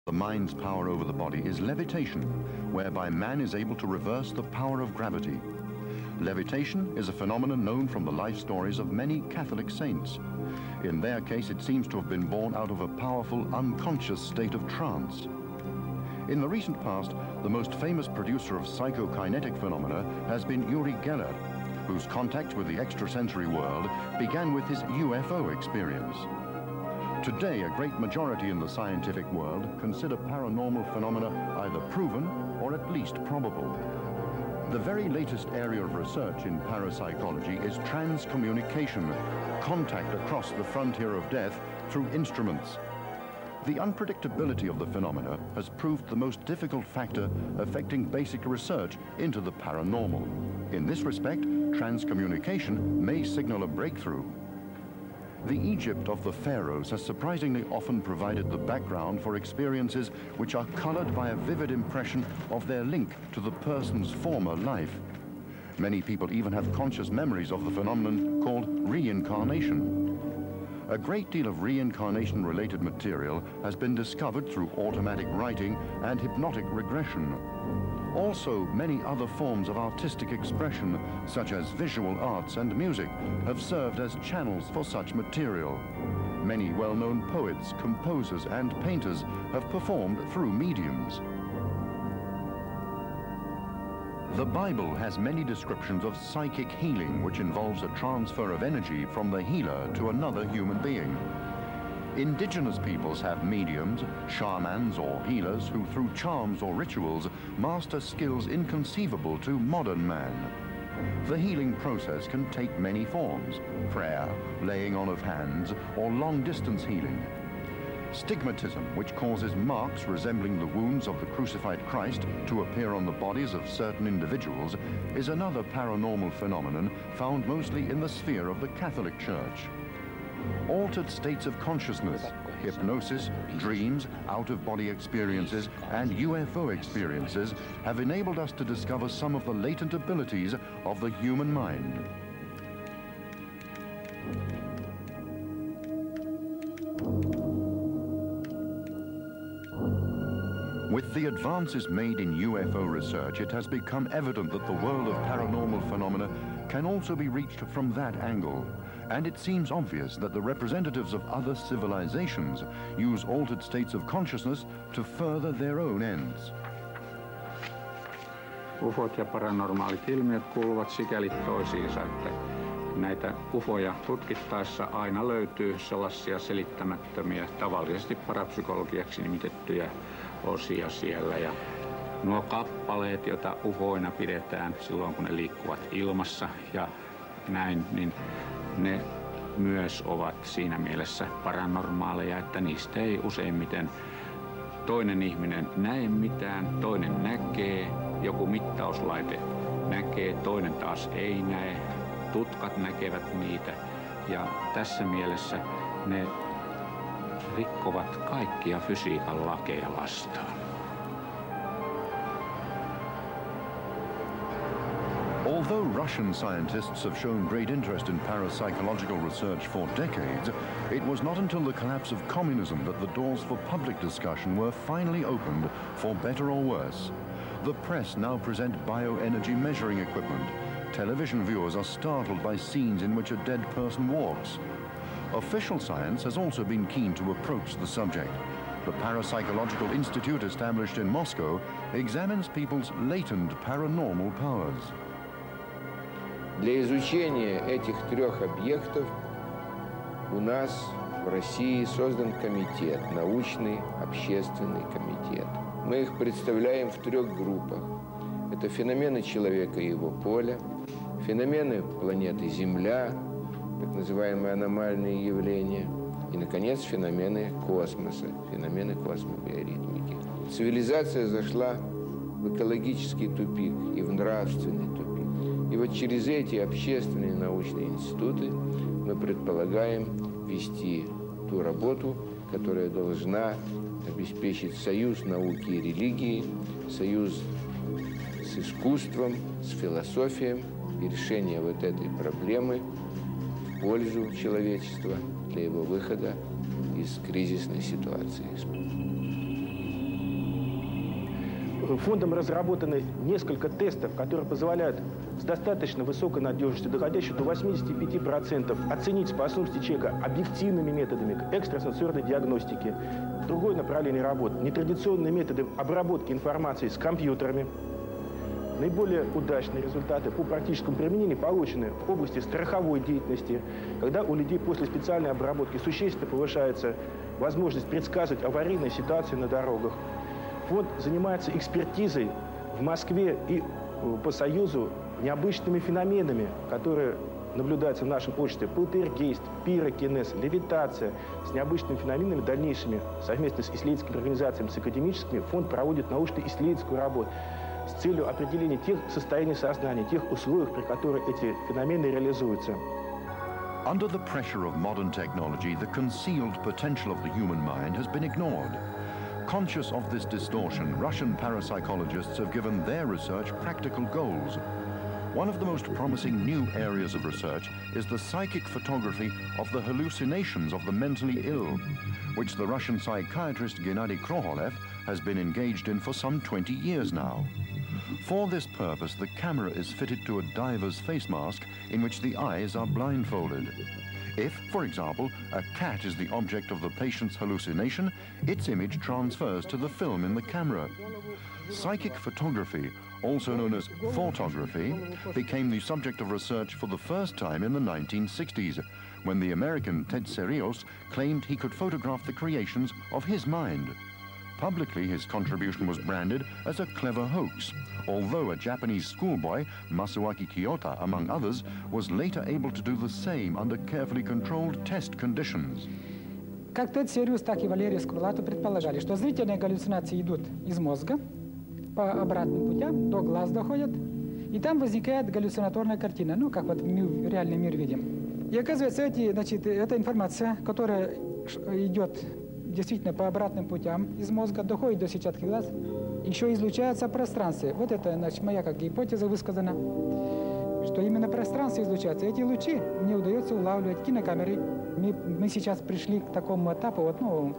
The mind's power over the body is levitation, whereby man is able to reverse the power of gravity. Levitation is a phenomenon known from the life stories of many Catholic saints. In their case, it seems to have been born out of a powerful, unconscious state of trance. In the recent past, the most famous producer of psychokinetic phenomena has been Uri Geller, whose contact with the extrasensory world began with his UFO experience. Today, a great majority in the scientific world consider paranormal phenomena either proven or at least probable. The very latest area of research in parapsychology is transcommunication, contact across the frontier of death through instruments. The unpredictability of the phenomena has proved the most difficult factor affecting basic research into the paranormal. In this respect, transcommunication may signal a breakthrough. The Egypt of the pharaohs has surprisingly often provided the background for experiences which are colored by a vivid impression of their link to the person's former life. Many people even have conscious memories of the phenomenon called reincarnation. A great deal of reincarnation-related material has been discovered through automatic writing and hypnotic regression. Also, many other forms of artistic expression, such as visual arts and music, have served as channels for such material. Many well-known poets, composers, and painters have performed through mediums. The Bible has many descriptions of psychic healing, which involves a transfer of energy from the healer to another human being. Indigenous peoples have mediums, shamans or healers who through charms or rituals master skills inconceivable to modern man. The healing process can take many forms: prayer, laying on of hands, or long-distance healing. Stigmatism, which causes marks resembling the wounds of the crucified Christ to appear on the bodies of certain individuals, is another paranormal phenomenon found mostly in the sphere of the Catholic Church. Altered states of consciousness, hypnosis, dreams, out-of-body experiences, and UFO experiences have enabled us to discover some of the latent abilities of the human mind. With the advances made in UFO research, it has become evident that the world of paranormal phenomena can also be reached from that angle. And it seems obvious that the representatives of other civilizations use altered states of consciousness to further their own ends. UFOt ja paranormaalit ilmiöt kuuluvat sikäli toisiinsa, että näitä UFOja tutkittaessa aina löytyy sellaisia selittämättömiä, tavallisesti parapsykologiaksi nimitettyjä osia siellä. Ja nuo kappaleet, joita UFOina pidetään silloin, kun ne liikkuvat ilmassa ja näin, niin ne myös ovat siinä mielessä paranormaaleja, että niistä ei useimmiten toinen ihminen näe mitään, toinen näkee, joku mittauslaite näkee, toinen taas ei näe, tutkat näkevät niitä ja tässä mielessä ne rikkovat kaikkia fysiikan lakeja vastaan. Although Russian scientists have shown great interest in parapsychological research for decades, it was not until the collapse of communism that the doors for public discussion were finally opened, for better or worse. The press now present bioenergy measuring equipment. Television viewers are startled by scenes in which a dead person walks. Official science has also been keen to approach the subject. The Parapsychological Institute established in Moscow examines people's latent paranormal powers. Для изучения этих трех объектов у нас в России создан комитет, научный общественный комитет. Мы их представляем в трех группах. Это феномены человека и его поля, феномены планеты Земля, так называемые аномальные явления, и, наконец, феномены космоса, феномены космобиоритмики. Цивилизация зашла в экологический тупик и в нравственный тупик. И вот через эти общественные научные институты мы предполагаем вести ту работу, которая должна обеспечить союз науки и религии, союз с искусством, с философией и решение вот этой проблемы в пользу человечества для его выхода из кризисной ситуации. Фондом разработаны несколько тестов, которые позволяют с достаточно высокой надежностью, доходящей до 85%, оценить способности человека объективными методами к экстрасенсорной диагностике. Другое направление работы – нетрадиционные методы обработки информации с компьютерами. Наиболее удачные результаты по практическому применению получены в области страховой деятельности, когда у людей после специальной обработки существенно повышается возможность предсказывать аварийные ситуации на дорогах. Фонд занимается экспертизой в Москве и по Союзу необычными феноменами, которые наблюдаются в нашем обществе. Полтергейст, пирокинез, левитация. С необычными феноменами дальнейшими совместно с исследовательскими организациями, с академическими, фонд проводит научно-исследовательскую работу с целью определения тех состояний сознания, тех условий, при которых эти феномены реализуются. Under the pressure of modern technology, the concealed potential of the human mind has been ignored. Conscious of this distortion, Russian parapsychologists have given their research practical goals. One of the most promising new areas of research is the psychic photography of the hallucinations of the mentally ill, which the Russian psychiatrist Gennady Kroholev has been engaged in for some 20 years now. For this purpose, the camera is fitted to a diver's face mask in which the eyes are blindfolded. If, for example, a cat is the object of the patient's hallucination, its image transfers to the film in the camera. Psychic photography, also known as photography, became the subject of research for the first time in the 1960s, when the American Ted Serios claimed he could photograph the creations of his mind. Publicly, his contribution was branded as a clever hoax, although a Japanese schoolboy, Masuaki Kiyota, among others, was later able to do the same under carefully controlled test conditions. Как Тед Сериус, так и Валерий Скурлато предполагали, что зрительные галлюцинации идут из мозга по обратным путям, до глаз доходят, и там возникает галлюцинаторная картина, ну, как вот мы реальный мир видим. И оказывается, эта информация, которая идет действительно по обратным путям из мозга, доходит до сетчатки глаз, еще излучается в пространстве. Вот это, значит, моя как гипотеза высказана, что именно пространство излучается. Эти лучи мне удается улавливать кинокамерой. Мы сейчас пришли к такому этапу, вот, ну,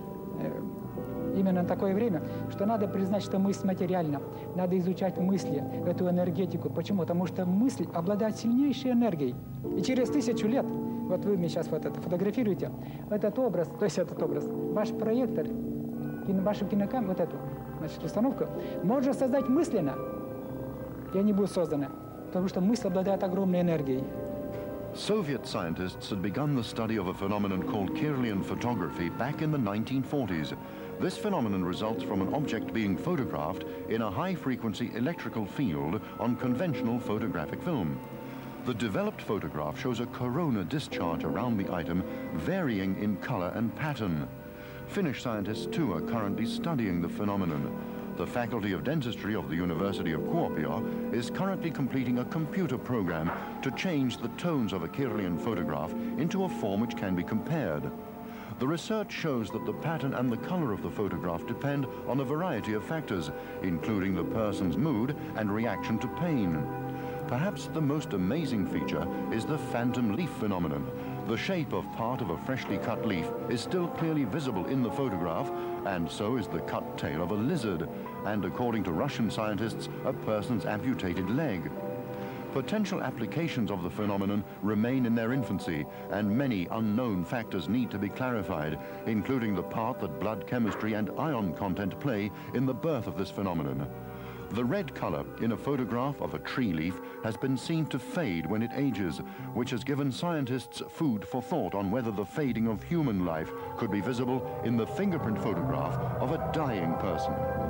именно на такое время, что надо признать, что мысль материальна. Надо изучать мысли, эту энергетику. Почему? Потому что мысль обладает сильнейшей энергией. И через 1000 лет, вот вы мне сейчас вот это фотографируете, этот образ, то есть этот образ, ваш проектор, вашу кинокамеру, вот эту, значит, установку, можно создать мысленно, и они будут созданы, потому что мысль обладает огромной энергией. Soviet scientists had begun the study of a phenomenon called Kirlian photography back in the 1940s. This phenomenon results from an object being photographed in a high-frequency electrical field on conventional photographic film. The developed photograph shows a corona discharge around the item, varying in color and pattern. Finnish scientists, too, are currently studying the phenomenon. The Faculty of Dentistry of the University of Kuopio is currently completing a computer program to change the tones of a Kirlian photograph into a form which can be compared. The research shows that the pattern and the color of the photograph depend on a variety of factors, including the person's mood and reaction to pain. Perhaps the most amazing feature is the phantom leaf phenomenon. The shape of part of a freshly cut leaf is still clearly visible in the photograph, and so is the cut tail of a lizard, and according to Russian scientists, a person's amputated leg. Potential applications of the phenomenon remain in their infancy, and many unknown factors need to be clarified, including the part that blood chemistry and ion content play in the birth of this phenomenon. The red color in a photograph of a tree leaf has been seen to fade when it ages, which has given scientists food for thought on whether the fading of human life could be visible in the fingerprint photograph of a dying person.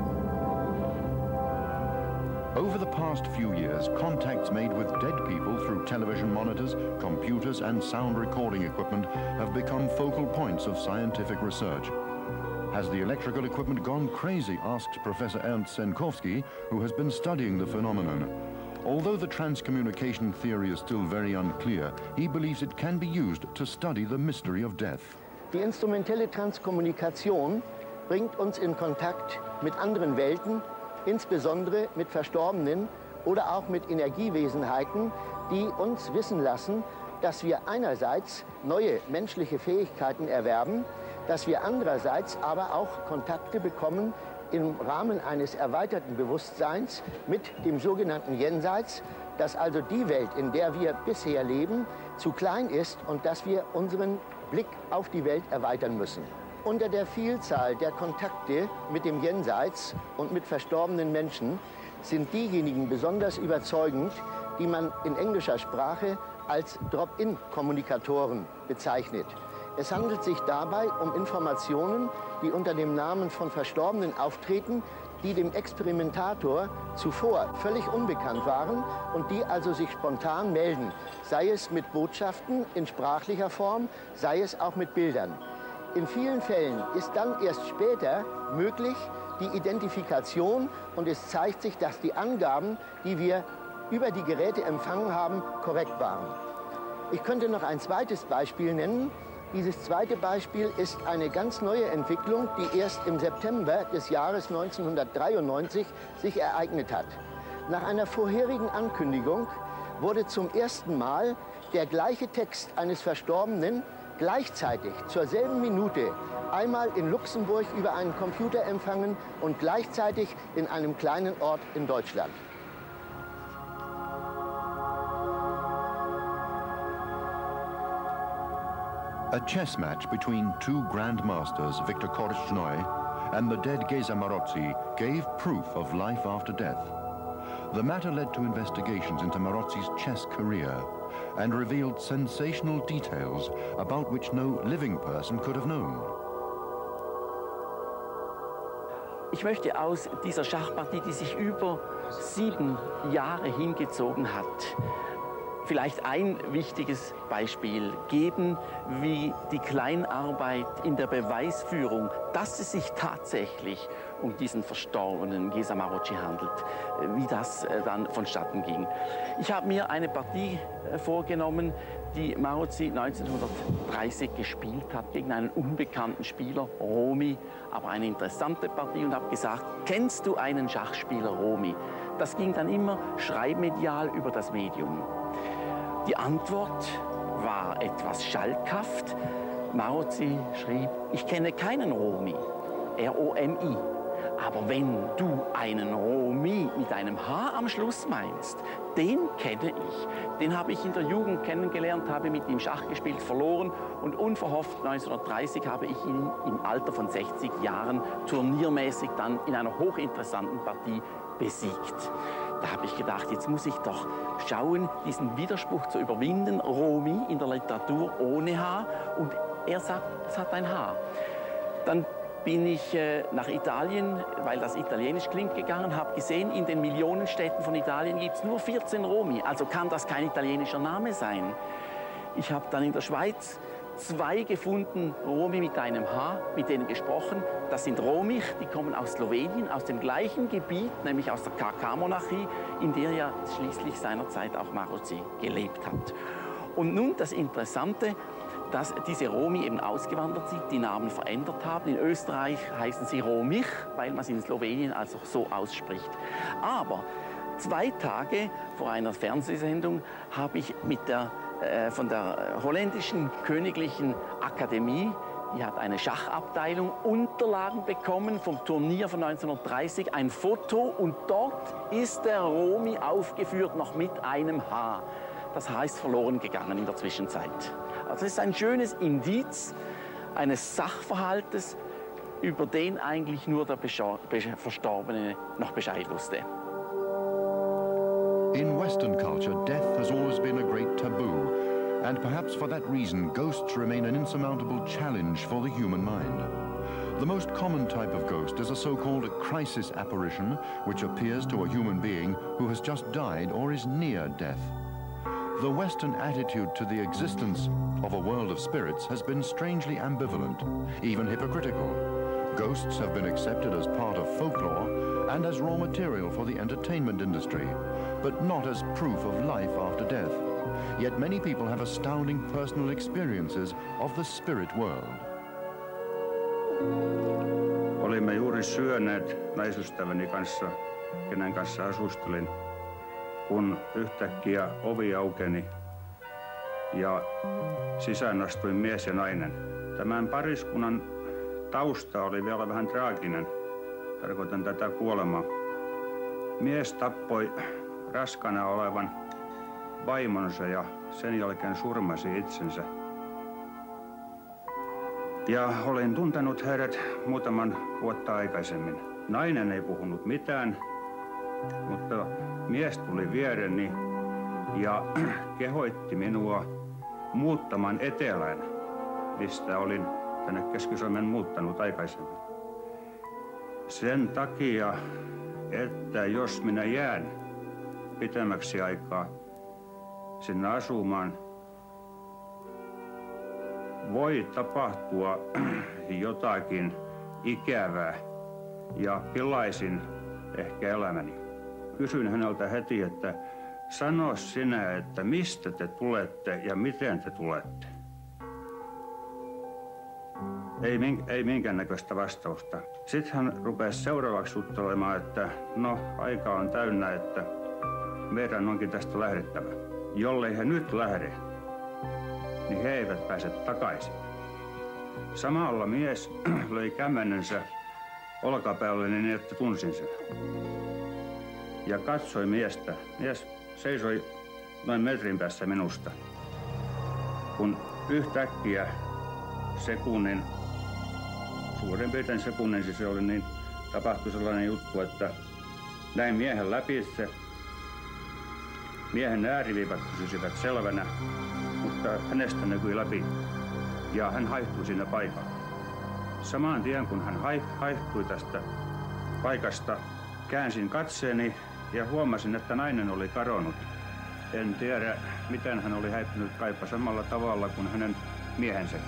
Over the past few years, contacts made with dead people through television monitors, computers, and sound recording equipment have become focal points of scientific research. Has the electrical equipment gone crazy, asks Professor Ernst Senkovsky, who has been studying the phenomenon. Although the transcommunication theory is still very unclear, he believes it can be used to study the mystery of death. Die instrumentelle Transkommunikation bringt uns in Kontakt mit anderen Welten, insbesondere mit Verstorbenen oder auch mit Energiewesenheiten, die uns wissen lassen, dass wir einerseits neue menschliche Fähigkeiten erwerben, dass wir andererseits aber auch Kontakte bekommen im Rahmen eines erweiterten Bewusstseins mit dem sogenannten Jenseits, dass also die Welt, in der wir bisher leben, zu klein ist und dass wir unseren Blick auf die Welt erweitern müssen. Unter der Vielzahl der Kontakte mit dem Jenseits und mit verstorbenen Menschen sind diejenigen besonders überzeugend, die man in englischer Sprache als Drop-in-Kommunikatoren bezeichnet. Es handelt sich dabei um Informationen, die unter dem Namen von Verstorbenen auftreten, die dem Experimentator zuvor völlig unbekannt waren und die also sich spontan melden, sei es mit Botschaften in sprachlicher Form, sei es auch mit Bildern. In vielen Fällen ist dann erst später möglich die Identifikation und es zeigt sich, dass die Angaben, die wir über die Geräte empfangen haben, korrekt waren. Ich könnte noch ein zweites Beispiel nennen. Dieses zweite Beispiel ist eine ganz neue Entwicklung, die erst im September des Jahres 1993 sich ereignet hat. Nach einer vorherigen Ankündigung wurde zum ersten Mal der gleiche Text eines Verstorbenen gleichzeitig zur selben Minute einmal in Luxemburg über einen Computer empfangen und gleichzeitig in einem kleinen Ort in Deutschland. A chess match between two grandmasters, Victor Korchnoi and the dead Geza Marozzi, gave proof of life after death. The matter led to investigations into Marozzi's chess career and revealed sensational details about which no living person could have known. Ich möchte aus dieser Schachpartie, die sich über 7 Jahre hingezogen hat, vielleicht ein wichtiges Beispiel geben, wie die Kleinarbeit in der Beweisführung, dass es sich tatsächlich um diesen verstorbenen Geza Marozzi handelt, wie das dann vonstatten ging. Ich habe mir eine Partie vorgenommen, die Marozzi 1930 gespielt hat gegen einen unbekannten Spieler, Romy, aber eine interessante Partie, und habe gesagt, kennst du einen Schachspieler, Romy? Das ging dann immer schreibmedial über das Medium. Die Antwort war etwas schalkhaft. Marozzi schrieb, ich kenne keinen Romy, R-O-M-I. Aber wenn du einen Romy mit einem H am Schluss meinst, den kenne ich. Den habe ich in der Jugend kennengelernt, habe mit ihm Schach gespielt, verloren und unverhofft 1930 habe ich ihn im Alter von 60 Jahren turniermäßig dann in einer hochinteressanten Partie besiegt. Da habe ich gedacht, jetzt muss ich doch schauen, diesen Widerspruch zu überwinden. Romy in der Literatur ohne H und er sagt, es hat ein H. Dann bin ich nach Italien, weil das italienisch klingt, gegangen, habe gesehen, in den Millionenstädten von Italien gibt es nur 14 Romy, also kann das kein italienischer Name sein. Ich habe dann in der Schweiz 2 gefunden, Romy mit einem H, mit denen gesprochen. Das sind Romich, die kommen aus Slowenien, aus dem gleichen Gebiet, nämlich aus der KK-Monarchie, in der ja schließlich seinerzeit auch Marozzi gelebt hat. Und nun das Interessante, dass diese Romy eben ausgewandert sind, die Namen verändert haben. In Österreich heißen sie Romich, weil man es in Slowenien also so ausspricht. Aber 2 Tage vor einer Fernsehsendung habe ich mit von der holländischen Königlichen Akademie, die hat eine Schachabteilung, Unterlagen bekommen vom Turnier von 1930, ein Foto, und dort ist der Romy aufgeführt, noch mit einem H. Das H ist verloren gegangen in der Zwischenzeit. Also es ist ein schönes Indiz eines Sachverhaltes, über den eigentlich nur der Verstorbene noch Bescheid wusste. In Western culture, death has always been a great taboo, and perhaps for that reason, ghosts remain an insurmountable challenge for the human mind. The most common type of ghost is a so-called crisis apparition, which appears to a human being who has just died or is near death. The Western attitude to the existence of a world of spirits has been strangely ambivalent, even hypocritical. Ghosts have been accepted as part of folklore and as raw material for the entertainment industry, but not as proof of life after death. Yet many people have astounding personal experiences of the spirit world. Olimme juuri syöneet naisystäväni kanssa, kenen kanssa asustelin, kun yhtäkkiä ovi aukeni ja sisään astui mies ja nainen. Tämän pariskunnan tausta oli vielä vähän traaginen. Tarkoitan tätä kuolemaa. Mies tappoi raskana olevan vaimonsa ja sen jälkeen surmasi itsensä. Ja olin tuntenut heidät muutaman vuotta aikaisemmin. Nainen ei puhunut mitään, mutta mies tuli viereni ja kehoitti minua muuttamaan etelään, mistä olin tänne Keski-Suomeen muuttanut aikaisemmin. Sen takia, että jos minä jään pitemmäksi aikaa sinne asumaan, voi tapahtua jotakin ikävää ja pilaisin ehkä elämäni. Kysyin häneltä heti, että sano sinä, että mistä te tulette ja miten te tulette. Ei minkäännäköistä vastausta. Sitten hän rupesi seuraavaksi juttelemaan, että no, aika on täynnä, että meidän onkin tästä lähdettävä. Jollei he nyt lähde, niin he eivät pääse takaisin. Samalla mies löi kämmenensä olkapäälle niin, että tunsin sen. Ja katsoi miestä. Mies seisoi noin metrin päässä minusta, kun yhtäkkiä sekunnin, suurin piirtein sekunnin se oli, niin tapahtui sellainen juttu, että näin miehen läpitse. Miehen ääriviivat pysyisivät selvänä, mutta hänestä näkyi läpi ja hän haihtui siinä paikalla. Samaan tien kun hän haihtui tästä paikasta, käänsin katseeni ja huomasin, että nainen oli kadonnut. En tiedä, miten hän oli häipynyt kaipa samalla tavalla kuin hänen miehensä.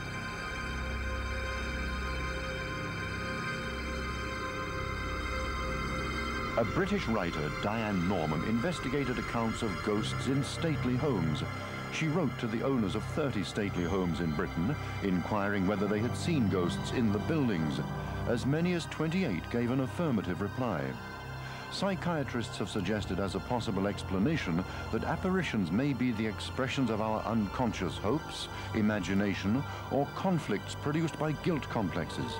A British writer, Diane Norman, investigated accounts of ghosts in stately homes. She wrote to the owners of 30 stately homes in Britain, inquiring whether they had seen ghosts in the buildings. As many as 28 gave an affirmative reply. Psychiatrists have suggested as a possible explanation that apparitions may be the expressions of our unconscious hopes, imagination, or conflicts produced by guilt complexes.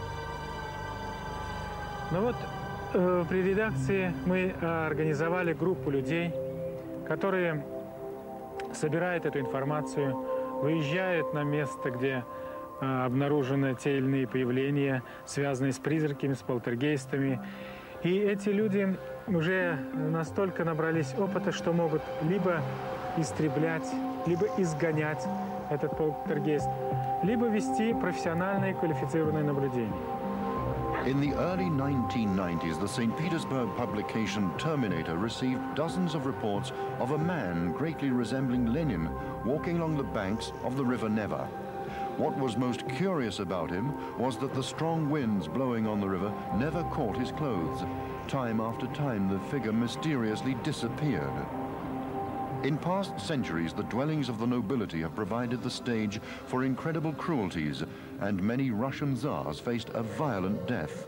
Ну вот, при редакции мы организовали группу людей, которые собирают эту информацию, выезжают на место, где обнаружены те или иные появления, связанные с призраками, с полтергейстами. И эти люди уже настолько набрались опыта, что могут либо истреблять, либо изгонять этот полтергейст, либо вести профессиональные квалифицированные наблюдения. In the early 1990s, the St. Petersburg publication Terminator received dozens of reports of a man greatly resembling Lenin walking along the banks of the River Neva. What was most curious about him was that the strong winds blowing on the river never caught his clothes. Time after time, the figure mysteriously disappeared. In past centuries, the dwellings of the nobility have provided the stage for incredible cruelties, and many Russian tsars faced a violent death.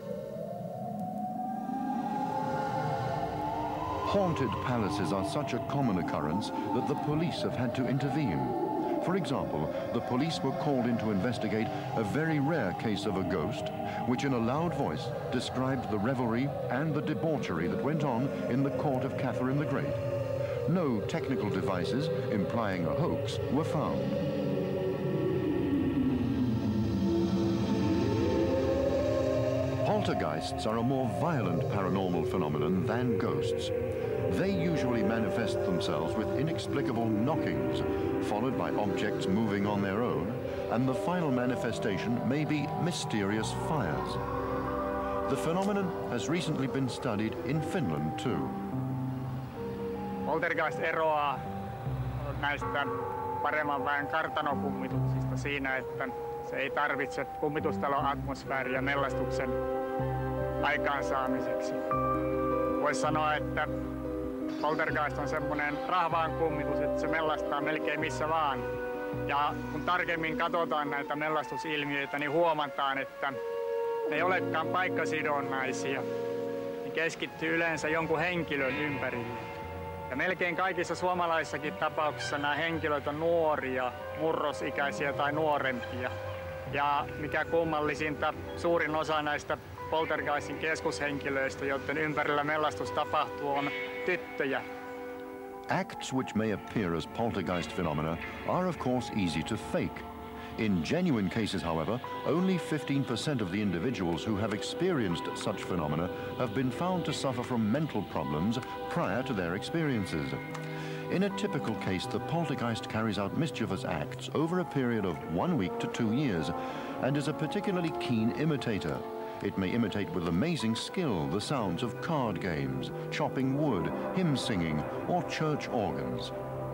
Haunted palaces are such a common occurrence that the police have had to intervene. For example, the police were called in to investigate a very rare case of a ghost, which in a loud voice described the revelry and the debauchery that went on in the court of Catherine the Great. No technical devices implying a hoax were found. Poltergeists are a more violent paranormal phenomenon than ghosts. They usually manifest themselves with inexplicable knockings, followed by objects moving on their own, and the final manifestation may be mysterious fires. The phenomenon has recently been studied in Finland too. Poltergeist eroaa näistä paremman väen kartanokummituksista siinä, että se ei tarvitse kummitustalon atmosfääriä mellastuksen aikaansaamiseksi. Voisi sanoa, että poltergeist on semmoinen rahvaan kummitus, että se mellastaa melkein missä vaan. Ja kun tarkemmin katsotaan näitä mellastusilmiöitä, niin huomataan, että ne ei olekaan paikkasidonnaisia. Ne keskittyy yleensä jonkun henkilön ympärille. Ja melkein kaikissa suomalaisissakin tapauksissa nämä henkilöt on nuoria, murrosikäisiä tai nuorempia. Ja mikä kummallisinta, suurin osa näistä poltergeistin keskushenkilöistä, joiden ympärillä mellastus tapahtuu, on tyttöjä. Acts which may appear as poltergeist phenomena are of course easy to fake. In genuine cases, however, only 15% of the individuals who have experienced such phenomena have been found to suffer from mental problems prior to their experiences. In a typical case, the poltergeist carries out mischievous acts over a period of 1 week to 2 years and is a particularly keen imitator. It may imitate with amazing skill the sounds of card games, chopping wood, hymn singing, or church organs.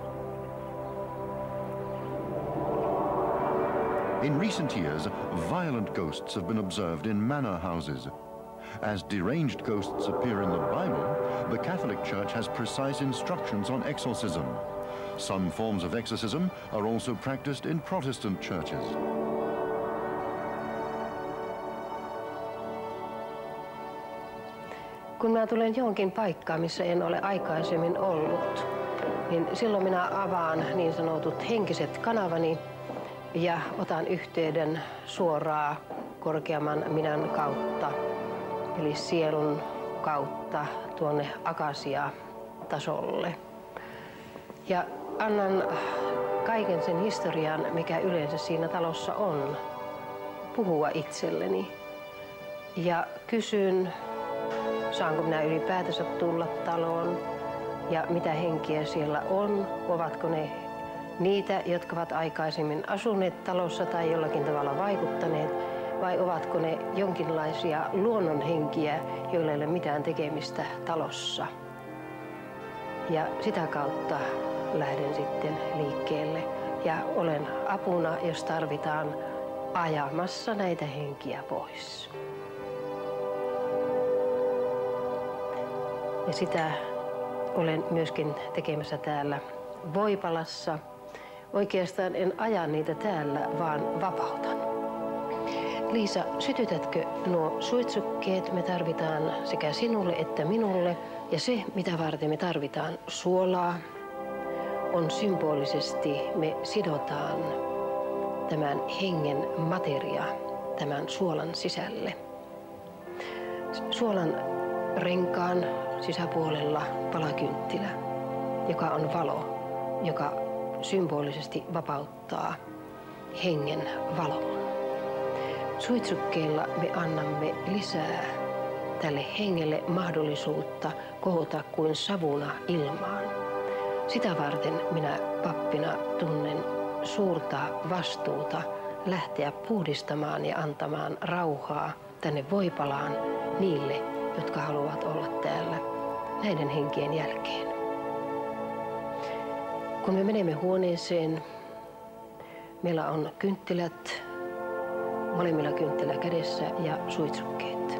In recent years, violent ghosts have been observed in manor houses. As deranged ghosts appear in the Bible, the Catholic Church has precise instructions on exorcism. Some forms of exorcism are also practiced in Protestant churches. Kun minä tulen johonkin paikkaan, missä en ole aikaisemmin ollut, niin silloin minä avaan niin sanotut henkiset kanavani ja otan yhteyden suoraan korkeamman minän kautta, eli sielun kautta tuonne akasia-tasolle. Ja annan kaiken sen historian, mikä yleensä siinä talossa on, puhua itselleni. Ja kysyn, saanko minä ylipäätänsä tulla taloon ja mitä henkiä siellä on, ovatko ne niitä, jotka ovat aikaisemmin asuneet talossa tai jollakin tavalla vaikuttaneet, vai ovatko ne jonkinlaisia luonnonhenkiä, joilla ei ole mitään tekemistä talossa. Ja sitä kautta lähden sitten liikkeelle ja olen apuna, jos tarvitaan, ajamassa näitä henkiä pois. Ja sitä olen myöskin tekemässä täällä Voipalassa. Oikeastaan en aja niitä täällä, vaan vapautan. Liisa, sytytätkö nuo suitsukkeet? Me tarvitaan sekä sinulle että minulle. Ja se, mitä varten me tarvitaan suolaa, on symbolisesti me sidotaan tämän hengen materia tämän suolan sisälle. Suolan renkaan sisäpuolella palakynttilä, joka on valo, joka symbolisesti vapauttaa hengen valon. Suitsukkeilla me annamme lisää tälle hengelle mahdollisuutta kohota kuin savuna ilmaan. Sitä varten minä pappina tunnen suurta vastuuta lähteä puhdistamaan ja antamaan rauhaa tänne Voipalaan niille, jotka haluavat olla täällä näiden henkien jälkeen. Kun me menemme huoneeseen, meillä on kynttilät, molemmilla kynttilä kädessä ja suitsukkeet.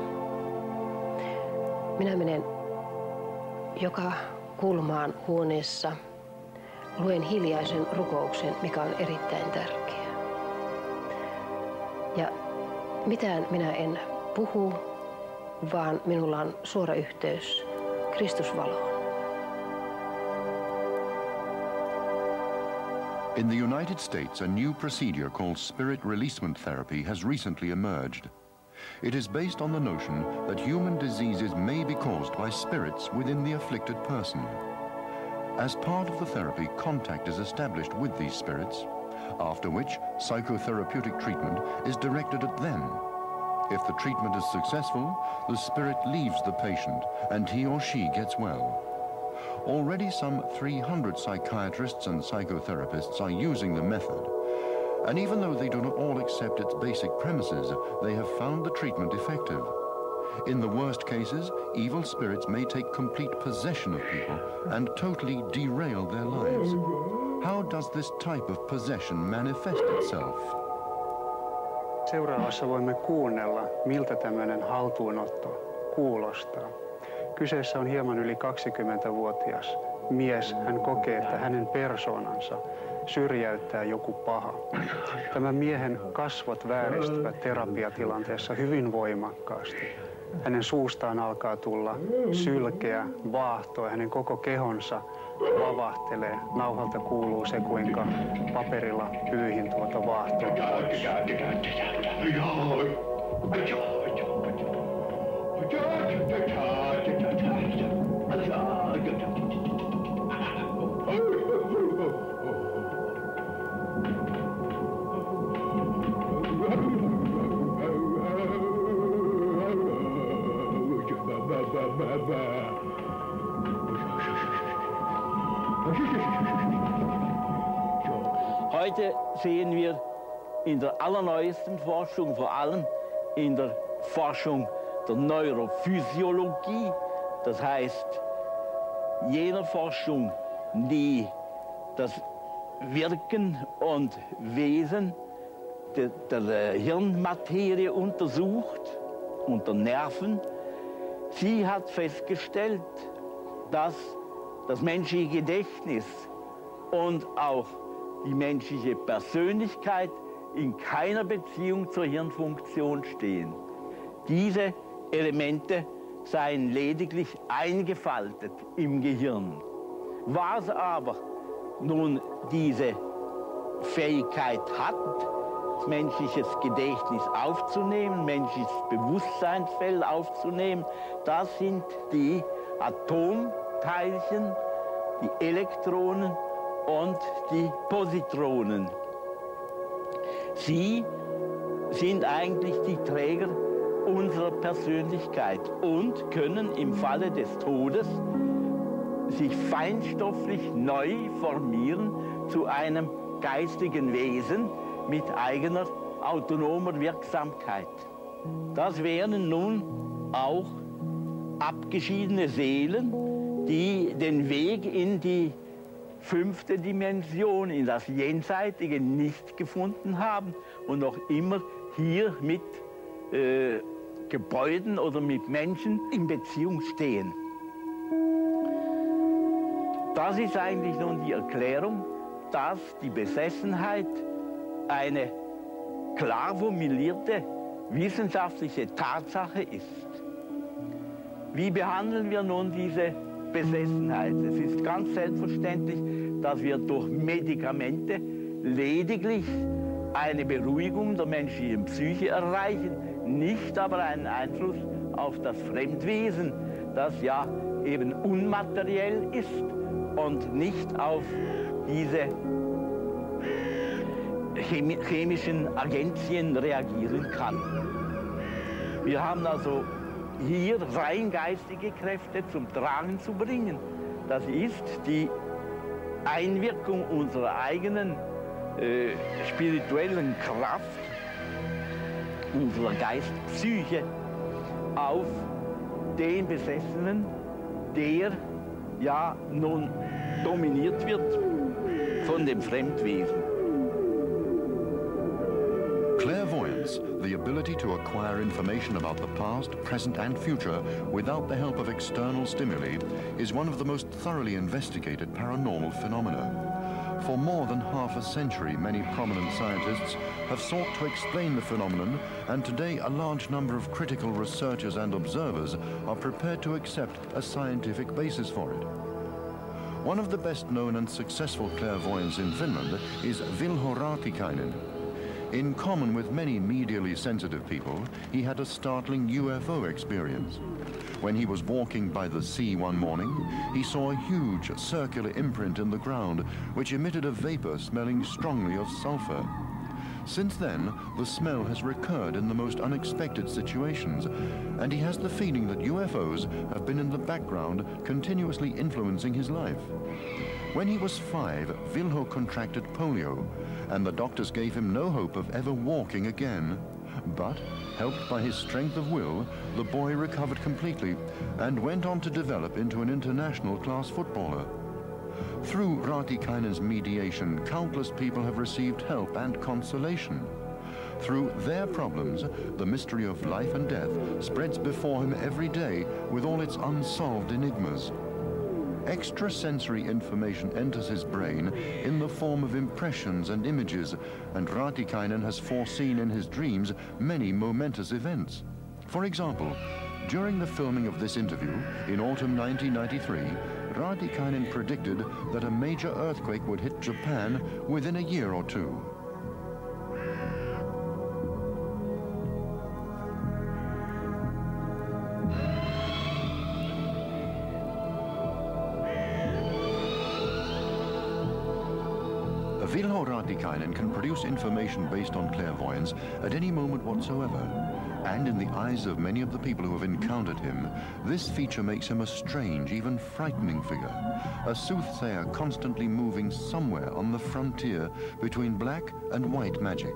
Minä menen joka kulmaan huoneessa, luen hiljaisen rukouksen, mikä on erittäin tärkeä. Ja mitään minä en puhu, vaan minulla on suora yhteys Kristusvaloon. In the United States, a new procedure called spirit releasement therapy has recently emerged. It is based on the notion that human diseases may be caused by spirits within the afflicted person. As part of the therapy, contact is established with these spirits, after which psychotherapeutic treatment is directed at them. If the treatment is successful, the spirit leaves the patient and he or she gets well. Already some 300 psychiatrists and psychotherapists are using the method. And even though they do not all accept its basic premises, they have found the treatment effective. In the worst cases, evil spirits may take complete possession of people and totally derail their lives. How does this type of possession manifest itself? Seuraavassa voimme kuunnella, miltä tämmöinen haltuunotto kuulostaa. Kyseessä on hieman yli 20-vuotias mies. Hän kokee, että hänen persoonansa syrjäyttää joku paha. Tämän miehen kasvot vääristyvät terapiatilanteessa hyvin voimakkaasti. Hänen suustaan alkaa tulla sylkeä, vaahtoa ja hänen koko kehonsa vavahtelee. Nauhalta kuuluu se, kuinka paperilla pyyhin tuota vaahtoa pois. Heute sehen wir in der allerneuesten Forschung, vor allem in der Forschung der Neurophysiologie, das heißt jener Forschung, die das Wirken und Wesen der Hirnmaterie untersucht und der Nerven. Sie hat festgestellt, dass das menschliche Gedächtnis und auch die menschliche Persönlichkeit in keiner Beziehung zur Hirnfunktion stehen. Diese Elemente seien lediglich eingefaltet im Gehirn. Was aber nun diese Fähigkeit hat, menschliches Gedächtnis aufzunehmen, menschliches Bewusstseinsfeld aufzunehmen, das sind die Atomteilchen, die Elektronen und die Positronen. Sie sind eigentlich die Träger unserer Persönlichkeit und können im Falle des Todes sich feinstofflich neu formieren zu einem geistigen Wesen mit eigener autonomer Wirksamkeit. Das wären nun auch abgeschiedene Seelen, die den Weg in die 5. Dimension, in das Jenseitige nicht gefunden haben und noch immer hier mit Gebäuden oder mit Menschen in Beziehung stehen. Das ist eigentlich nun die Erklärung, dass die Besessenheit eine klar formulierte wissenschaftliche Tatsache ist. Wie behandeln wir nun diese Besessenheit? Es ist ganz selbstverständlich, dass wir durch Medikamente lediglich eine Beruhigung der menschlichen Psyche erreichen, nicht aber einen Einfluss auf das Fremdwesen, das ja eben unmateriell ist und nicht auf diese chemischen Agenzien reagieren kann. Wir haben also hier rein geistige Kräfte zum Tragen zu bringen. Das ist die Einwirkung unserer eigenen spirituellen Kraft, unserer Geistpsyche auf den Besessenen, der ja nun dominiert wird von dem Fremdwesen. Clairvoyance, the ability to acquire information about the past, present and future without the help of external stimuli, is one of the most thoroughly investigated paranormal phenomena. For more than half a century, many prominent scientists have sought to explain the phenomenon, and today a large number of critical researchers and observers are prepared to accept a scientific basis for it. One of the best known and successful clairvoyants in Finland is Vilho Raatikainen. In common with many medially sensitive people, he had a startling UFO experience. When he was walking by the sea one morning, he saw a huge circular imprint in the ground which emitted a vapor smelling strongly of sulfur. Since then, the smell has recurred in the most unexpected situations, and he has the feeling that UFOs have been in the background, continuously influencing his life. When he was 5, Vilho contracted polio, and the doctors gave him no hope of ever walking again. But, helped by his strength of will, the boy recovered completely and went on to develop into an international class footballer. Through Raatikainen's mediation, countless people have received help and consolation. Through their problems, the mystery of life and death spreads before him every day with all its unsolved enigmas. Extrasensory information enters his brain in the form of impressions and images, and Raatikainen has foreseen in his dreams many momentous events. For example, during the filming of this interview in autumn 1993, Raatikainen predicted that a major earthquake would hit Japan within a year or two. Vilho Raatikainen can produce information based on clairvoyance at any moment whatsoever. And in the eyes of many of the people who have encountered him, this feature makes him a strange, even frightening figure. A soothsayer constantly moving somewhere on the frontier between black and white magic.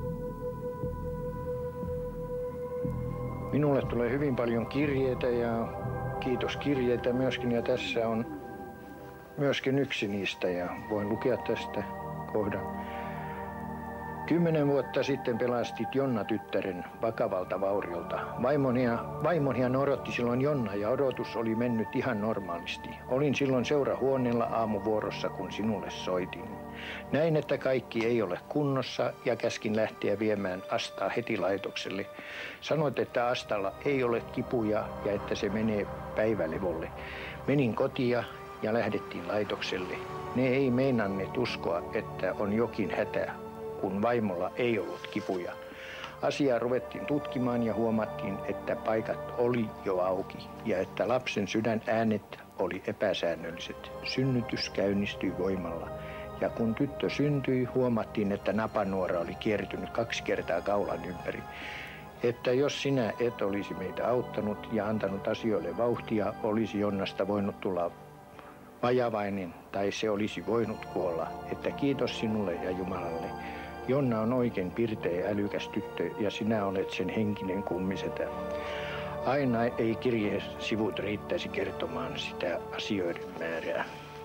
Minulle tulee hyvin paljon kirjeitä ja kiitoskirjeitä myöskin, ja tässä on myöskin yksi niistä ja voin lukea tästä kohdan. 10 vuotta sitten pelastit Jonna-tyttären vakavalta vauriolta. Vaimonihan odotti silloin Jonna ja odotus oli mennyt ihan normaalisti. Olin silloin seurahuoneella aamuvuorossa, kun sinulle soitin. Näin, että kaikki ei ole kunnossa ja käskin lähteä viemään Astaa heti laitokselle. Sanoit, että Astalla ei ole kipuja ja että se menee päivälevolle. Menin kotia ja lähdettiin laitokselle. Ne ei meinanneet uskoa, että on jokin hätä, kun vaimolla ei ollut kipuja. Asiaa ruvettiin tutkimaan ja huomattiin, että paikat oli jo auki ja että lapsen sydänäänet oli epäsäännölliset. Synnytys käynnistyi voimalla. Ja kun tyttö syntyi, huomattiin, että napanuora oli kiertynyt 2 kertaa kaulan ympäri. Että jos sinä et olisi meitä auttanut ja antanut asioille vauhtia, olisi Jonnasta voinut tulla vajavainen tai se olisi voinut kuolla. Että kiitos sinulle ja Jumalalle. Jonna on oikein pirteä ja älykäs tyttö ja sinä olet sen henkinen kummisetä. Aina ei kirjeen sivut riittäisi kertomaan sitä asioiden määrää.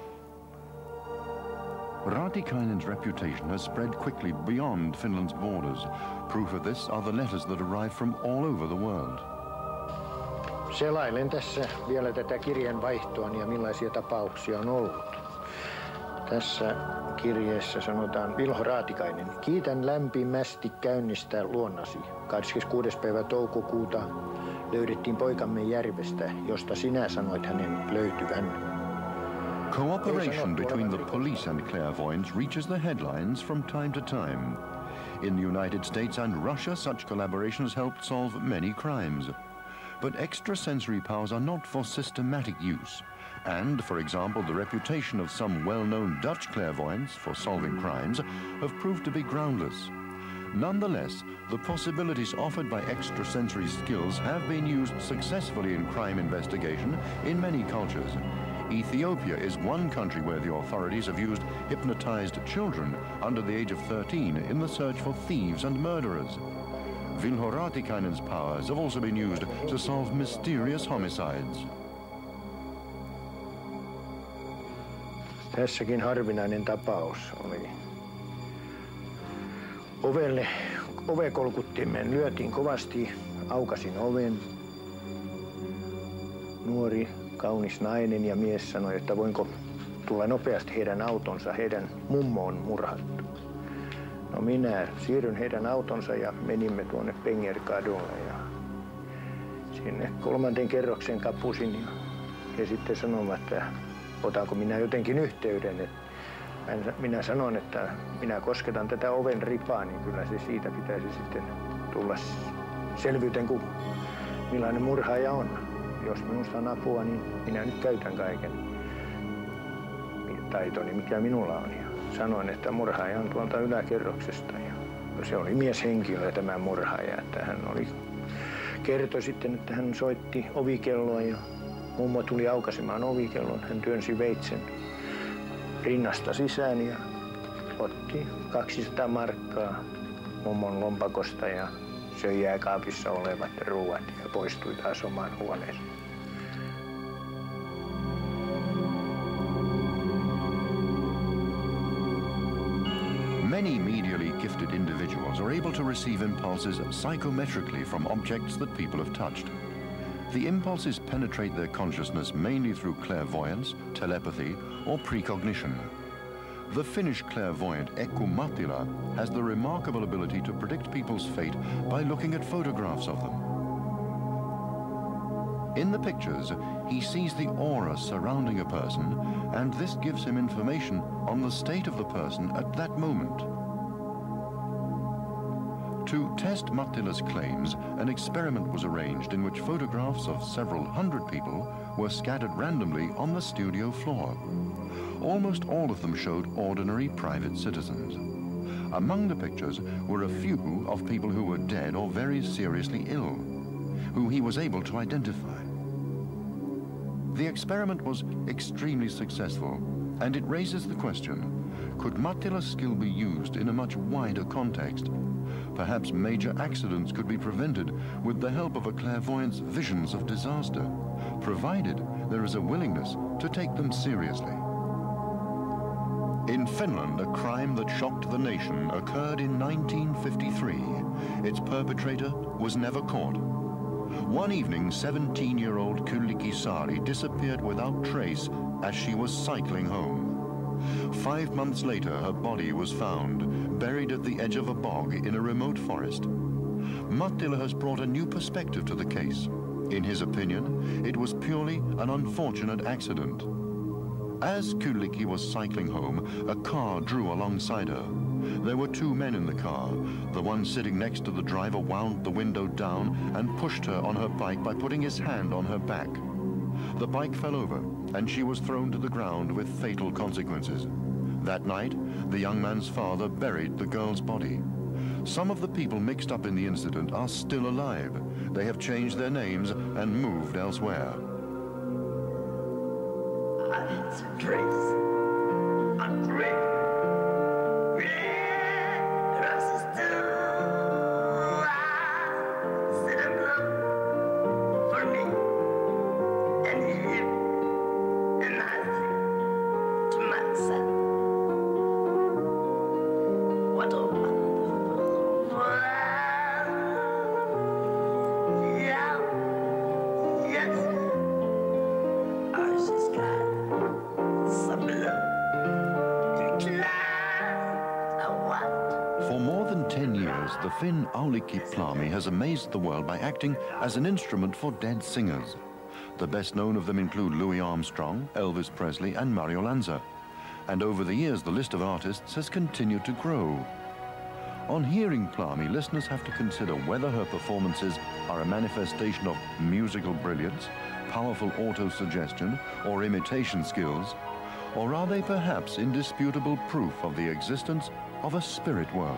Raatikainen's reputation has spread quickly beyond Finland's borders. Proof of this are the letters that arrive from all over the world. Selailen tässä vielä tätä kirjeenvaihtoa ja millaisia tapauksia on ollut. Tässä kirjeessä sanotaan Vilho Raatikainen. Kiitän lämpimästi käynnistä luonnasi. 26. päivä toukokuuta löydettiin poikamme järvestä, josta sinä sanoit hänen löytyvän. Cooperation between the police and clairvoyants reaches the headlines from time to time. In the United States and Russia, such collaborations helped solve many crimes. But extrasensory powers are not for systematic use. And, for example, the reputation of some well-known Dutch clairvoyants for solving crimes have proved to be groundless. Nonetheless, the possibilities offered by extrasensory skills have been used successfully in crime investigation in many cultures. Ethiopia is one country where the authorities have used hypnotized children under the age of 13 in the search for thieves and murderers. Vilho Raatikainen's powers have also been used to solve mysterious homicides. Tässäkin harvinainen tapaus oli. Ovekolkuttimeen lyötiin kovasti, aukasin oven. Nuori, kaunis nainen ja mies sanoi, että voinko tulla nopeasti heidän autonsa, heidän mummo on murhattu. No minä siirryn heidän autonsa ja menimme tuonne Pengerkadulle ja sinne 3. kerroksen kapusin ja he sitten sanoivat, että otanko minä jotenkin yhteyden. Minä sanon, että minä kosketan tätä oven ripaa, niin kyllä se siitä pitäisi sitten tulla selvyyteen, kuin millainen murhaaja on. Jos minusta on apua, niin minä nyt käytän kaiken taitoni, mikä minulla on. Ja sanoin, että murhaaja on tuolta yläkerroksesta. Ja se oli mieshenkilö tämä murhaaja. Että hän kertoi sitten, että hän soitti ovikelloa ja mummo tuli aukaisemaan ovikellon. Hän työnsi veitsen rinnasta sisään ja otti 200 markkaa mummon lompakosta ja söi jääkaapissa olevat ruuat ja poistui taas omaan huoneeseen. Many medially gifted individuals are able to receive impulses psychometrically from objects that people have touched. The impulses penetrate their consciousness mainly through clairvoyance, telepathy, or precognition. The Finnish clairvoyant Ekku Mattila has the remarkable ability to predict people's fate by looking at photographs of them. In the pictures, he sees the aura surrounding a person, and this gives him information on the state of the person at that moment. To test Mattila's claims, an experiment was arranged in which photographs of several hundred people were scattered randomly on the studio floor. Almost all of them showed ordinary private citizens. Among the pictures were a few of people who were dead or very seriously ill, who he was able to identify. The experiment was extremely successful, and it raises the question, could Mattila's skill be used in a much wider context? Perhaps major accidents could be prevented with the help of a clairvoyant's visions of disaster, provided there is a willingness to take them seriously. In Finland, a crime that shocked the nation occurred in 1953. Its perpetrator was never caught. One evening, 17-year-old Kyllikki Saari disappeared without trace as she was cycling home. 5 months later, her body was found, buried at the edge of a bog in a remote forest. Mattila has brought a new perspective to the case. In his opinion, it was purely an unfortunate accident. As Kyllikki was cycling home, a car drew alongside her. There were two men in the car. The one sitting next to the driver wound the window down and pushed her on her bike by putting his hand on her back. The bike fell over, and she was thrown to the ground with fatal consequences. That night, the young man's father buried the girl's body. Some of the people mixed up in the incident are still alive. They have changed their names and moved elsewhere. It's a trace. A dream. The Finn Aulikki Plami has amazed the world by acting as an instrument for dead singers. The best known of them include Louis Armstrong, Elvis Presley, and Mario Lanza. And over the years, the list of artists has continued to grow. On hearing Plami, listeners have to consider whether her performances are a manifestation of musical brilliance, powerful auto-suggestion, or imitation skills, or are they perhaps indisputable proof of the existence of a spirit world?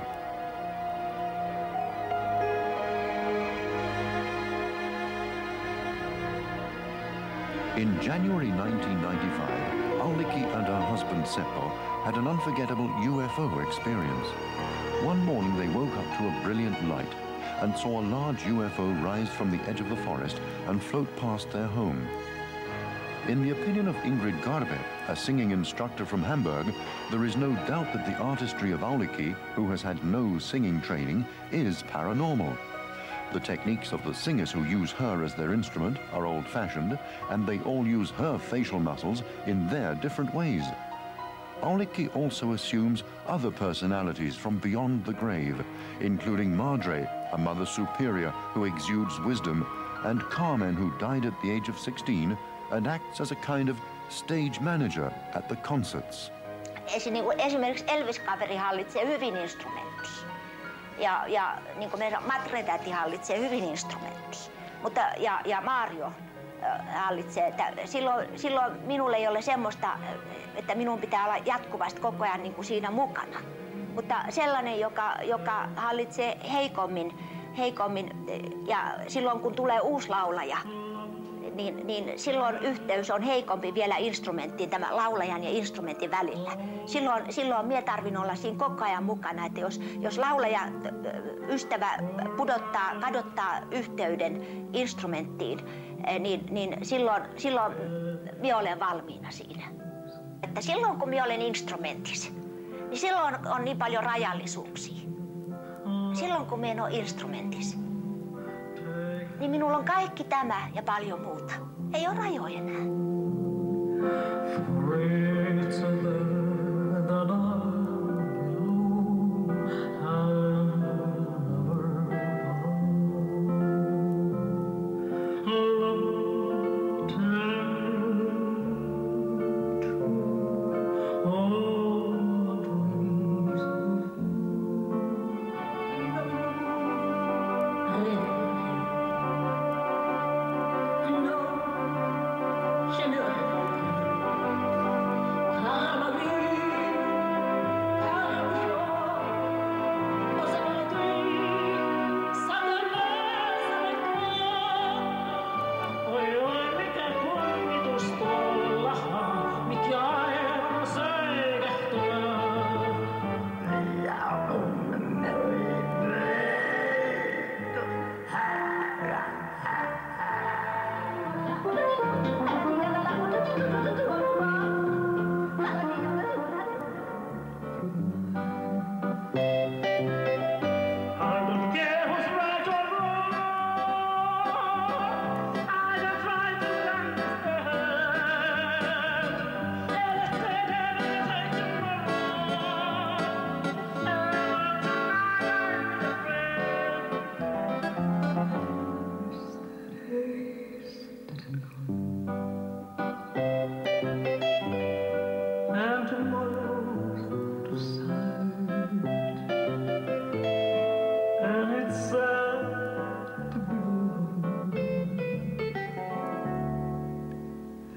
In January 1995, Aulikki and her husband Seppo had an unforgettable UFO experience. One morning they woke up to a brilliant light and saw a large UFO rise from the edge of the forest and float past their home. In the opinion of Ingrid Garbe, a singing instructor from Hamburg, there is no doubt that the artistry of Aulikki, who has had no singing training, is paranormal. The techniques of the singers who use her as their instrument are old-fashioned, and they all use her facial muscles in their different ways. Aulikki also assumes other personalities from beyond the grave, including Madre, a mother superior who exudes wisdom, and Carmen, who died at the age of 16 and acts as a kind of stage manager at the concerts. Esimerkiksi Elvis-kaveri hallitsee hyvin instrumentus. Ja niin kuin meidän Matre-täti hallitsee hyvin instrumentus. Mutta, ja Mario hallitsee. Silloin minulle ei ole semmoista, että minun pitää olla jatkuvasti koko ajan niin kuin siinä mukana. Mutta sellainen, joka hallitsee heikommin ja silloin kun tulee uusi laulaja, niin silloin yhteys on heikompi vielä instrumenttiin, tämä laulajan ja instrumentin välillä. Silloin minä tarvin olla siinä koko ajan mukana, että jos laulaja, ystävä kadottaa yhteyden instrumenttiin, niin silloin minä olen valmiina siinä. Että silloin kun minä olen instrumentissa, niin silloin on niin paljon rajallisuuksia. Silloin kun minä en ole instrumentissa, niin minulla on kaikki tämä ja paljon muuta. Ei ole rajoja enää.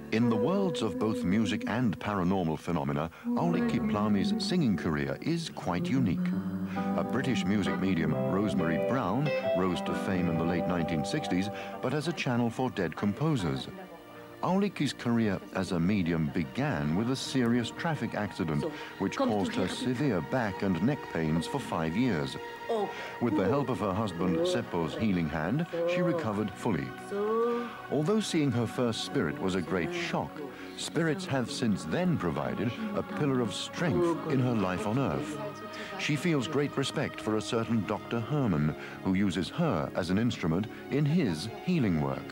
In the worlds of both music and paranormal phenomena, Aulikki Plaami's singing career is quite unique. A British music medium, Rosemary Brown, rose to fame in the late 1960s, but as a channel for dead composers. Aulikki's career as a medium began with a serious traffic accident, which caused her severe back and neck pains for 5 years. With the help of her husband Seppo's healing hand, she recovered fully. Although seeing her first spirit was a great shock, spirits have since then provided a pillar of strength in her life on Earth. She feels great respect for a certain Dr. Herman, who uses her as an instrument in his healing work.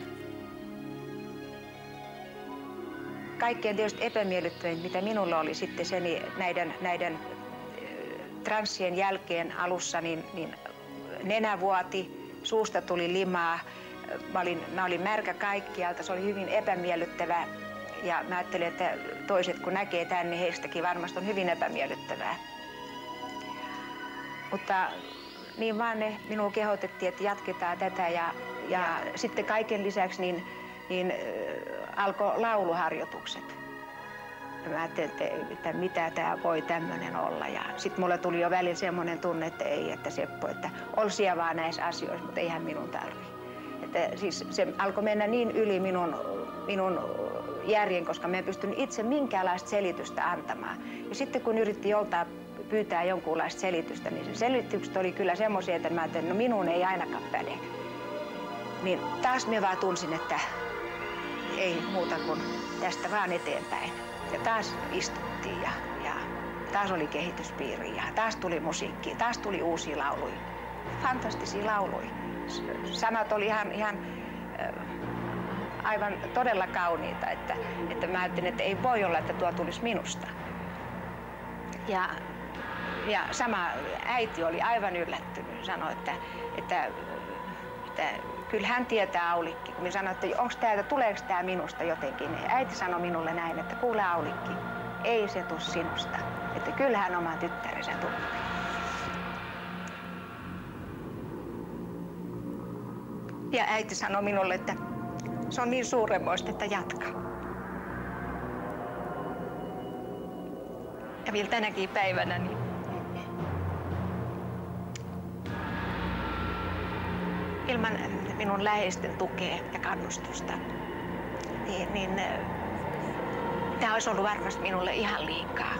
Kaikkein tietysti epämiellyttävin, mitä minulla oli sitten näiden transsien jälkeen alussa, niin nenä vuoti, suusta tuli limaa, mä olin märkä kaikkialta, se oli hyvin epämiellyttävää. Ja mä ajattelin, että toiset kun näkee tämän, niin heistäkin varmasti on hyvin epämiellyttävää. Mutta niin vaan minulle kehotettiin, että jatketaan tätä ja sitten kaiken lisäksi niin alkoi lauluharjoitukset. Mä ajattelin, että mitä tämä voi tämmöinen olla. Ja sitten mulle tuli jo välillä semmoinen tunne, että ei, että Seppo, että ol siellä vaan näissä asioissa, mutta eihän minun tarvitse. Että siis se alkoi mennä niin yli minun järjen, koska mä en pystynyt itse minkäänlaista selitystä antamaan. Ja sitten kun yritti joltain pyytää jonkunlaista selitystä, niin se selitykset oli kyllä semmoisia, että mä ajattelin, no minun ei ainakaan päde. Niin taas mä vaan tunsin, että ei muuta kuin tästä vaan eteenpäin. Ja taas istuttiin ja taas oli kehityspiiri ja taas tuli musiikkia, taas tuli uusia lauluja. Fantastisia lauluja. Sanat oli ihan aivan todella kauniita, että mä ajattelin, että ei voi olla, että tuo tulisi minusta. Ja sama äiti oli aivan yllättynyt, sanoi, että kyllä hän tietää Aulikki. Kun minä sanoin, että tuleeko tämä minusta jotenkin. Äiti sanoi minulle näin, että kuule Aulikki, ei se tule sinusta. Että kyllä hän oman tyttärensä tuntee. Ja äiti sanoi minulle, että se on niin suuremmoista, että jatka. Ja vielä tänäkin päivänä niin ilman minun läheisten tukea ja kannustusta, niin tämä olisi ollut varmasti minulle ihan liikaa.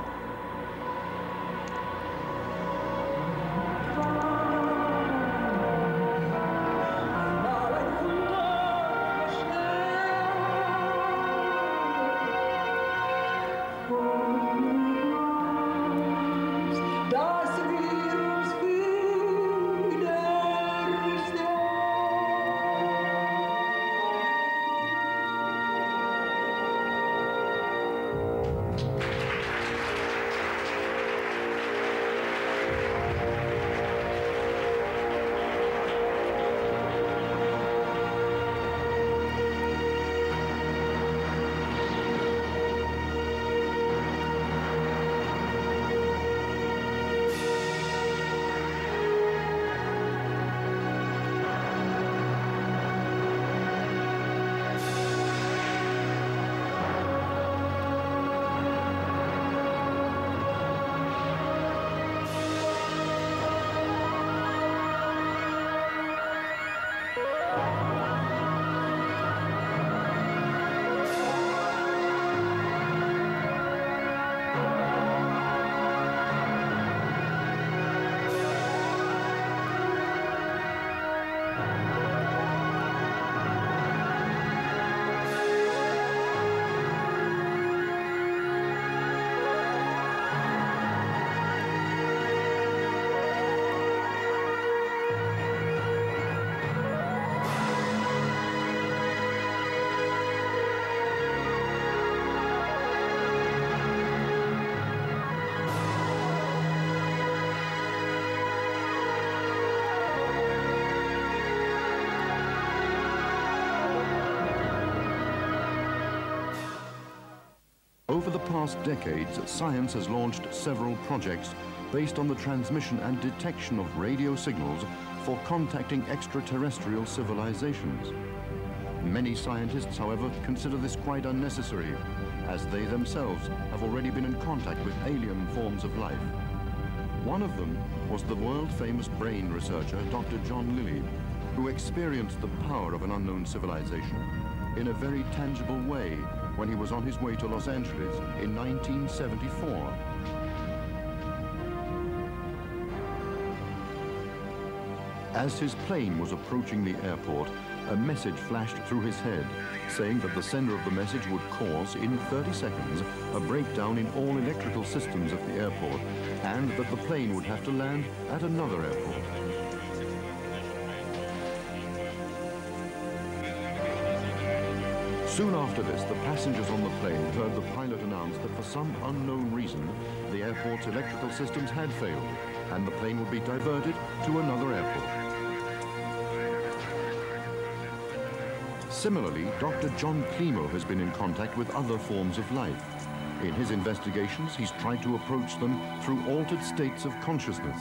Over the past decades, science has launched several projects based on the transmission and detection of radio signals for contacting extraterrestrial civilizations. Many scientists, however, consider this quite unnecessary, as they themselves have already been in contact with alien forms of life. One of them was the world-famous brain researcher, Dr. John Lilly, who experienced the power of an unknown civilization in a very tangible way when he was on his way to Los Angeles in 1974. As his plane was approaching the airport, a message flashed through his head, saying that the sender of the message would cause, in 30 seconds, a breakdown in all electrical systems at the airport, and that the plane would have to land at another airport. Soon after this, the passengers on the plane heard the pilot announce that for some unknown reason, the airport's electrical systems had failed, and the plane would be diverted to another airport. Similarly, Dr. John Klimo has been in contact with other forms of life. In his investigations, he's tried to approach them through altered states of consciousness.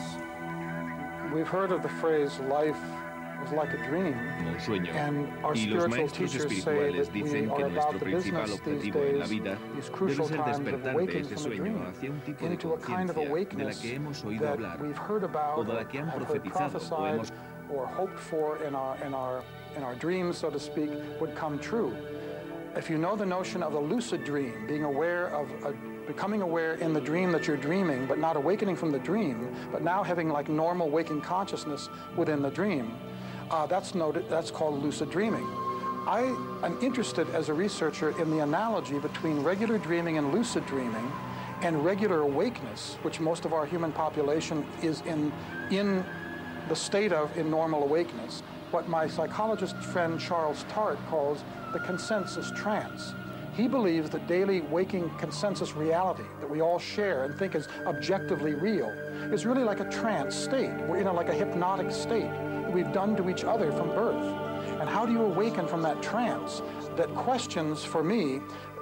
We've heard of the phrase life is like a dream, and our spiritual teachers say that we are about the business these days, these crucial times of awakening from a dream into a kind of awakeness that we've heard about, or have heard prophesied, or hoped for in our dreams, so to speak, would come true. If you know the notion of a lucid dream, being aware of becoming aware in the dream that you're dreaming, but not awakening from the dream, but now having like normal waking consciousness within the dream, that's called lucid dreaming. I am interested as a researcher in the analogy between regular dreaming and lucid dreaming and regular awakeness, which most of our human population is in the state of in normal awakeness, what my psychologist friend Charles Tart calls the consensus trance. He believes that daily waking consensus reality that we all share and think is objectively real is really like a trance state. We're in like a hypnotic state that we've done to each other from birth. And how do you awaken from that trance? That questions, for me,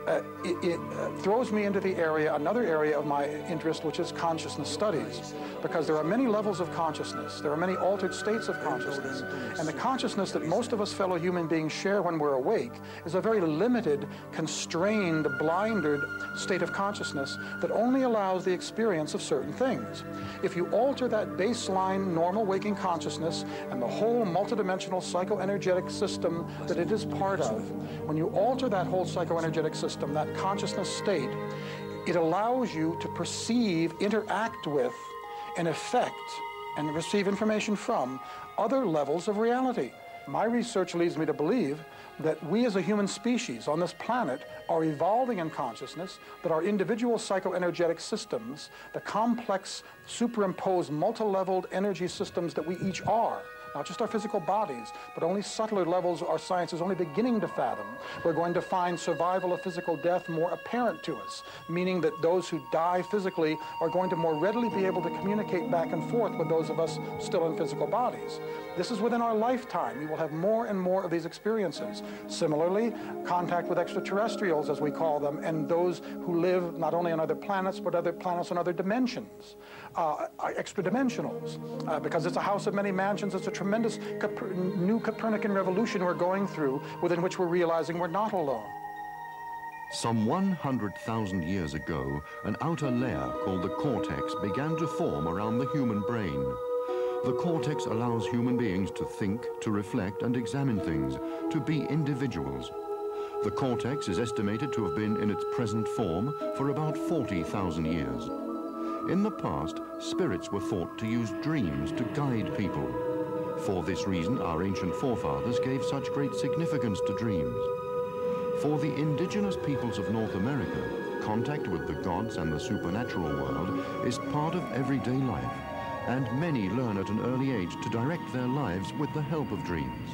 it throws me into the area, another area of my interest, which is consciousness studies. Because there are many levels of consciousness. There are many altered states of consciousness. And the consciousness that most of us fellow human beings share when we're awake is a very limited, constrained, blinded state of consciousness that only allows the experience of certain things. If you alter that baseline normal waking consciousness and the whole multidimensional psychoenergetic system that it is part of, when you alter that whole psychoenergetic system, that consciousness state, it allows you to perceive, interact with, and affect, and receive information from other levels of reality. My research leads me to believe that we as a human species on this planet are evolving in consciousness, that our individual psychoenergetic systems, the complex, superimposed, multi-leveled energy systems that we each are, not just our physical bodies, but only subtler levels our science is only beginning to fathom. We're going to find survival of physical death more apparent to us, meaning that those who die physically are going to more readily be able to communicate back and forth with those of us still in physical bodies. This is within our lifetime. We will have more and more of these experiences. Similarly, contact with extraterrestrials, as we call them, and those who live not only on other planets, but other planets on other dimensions. Extra-dimensionals, because it's a house of many mansions. It's a tremendous new Copernican revolution we're going through, within which we're realizing we're not alone. Some 100,000 years ago, an outer layer called the cortex began to form around the human brain. The cortex allows human beings to think, to reflect and examine things, to be individuals. The cortex is estimated to have been in its present form for about 40,000 years. In the past, spirits were thought to use dreams to guide people. For this reason, our ancient forefathers gave such great significance to dreams. For the indigenous peoples of North America, contact with the gods and the supernatural world is part of everyday life, and many learn at an early age to direct their lives with the help of dreams.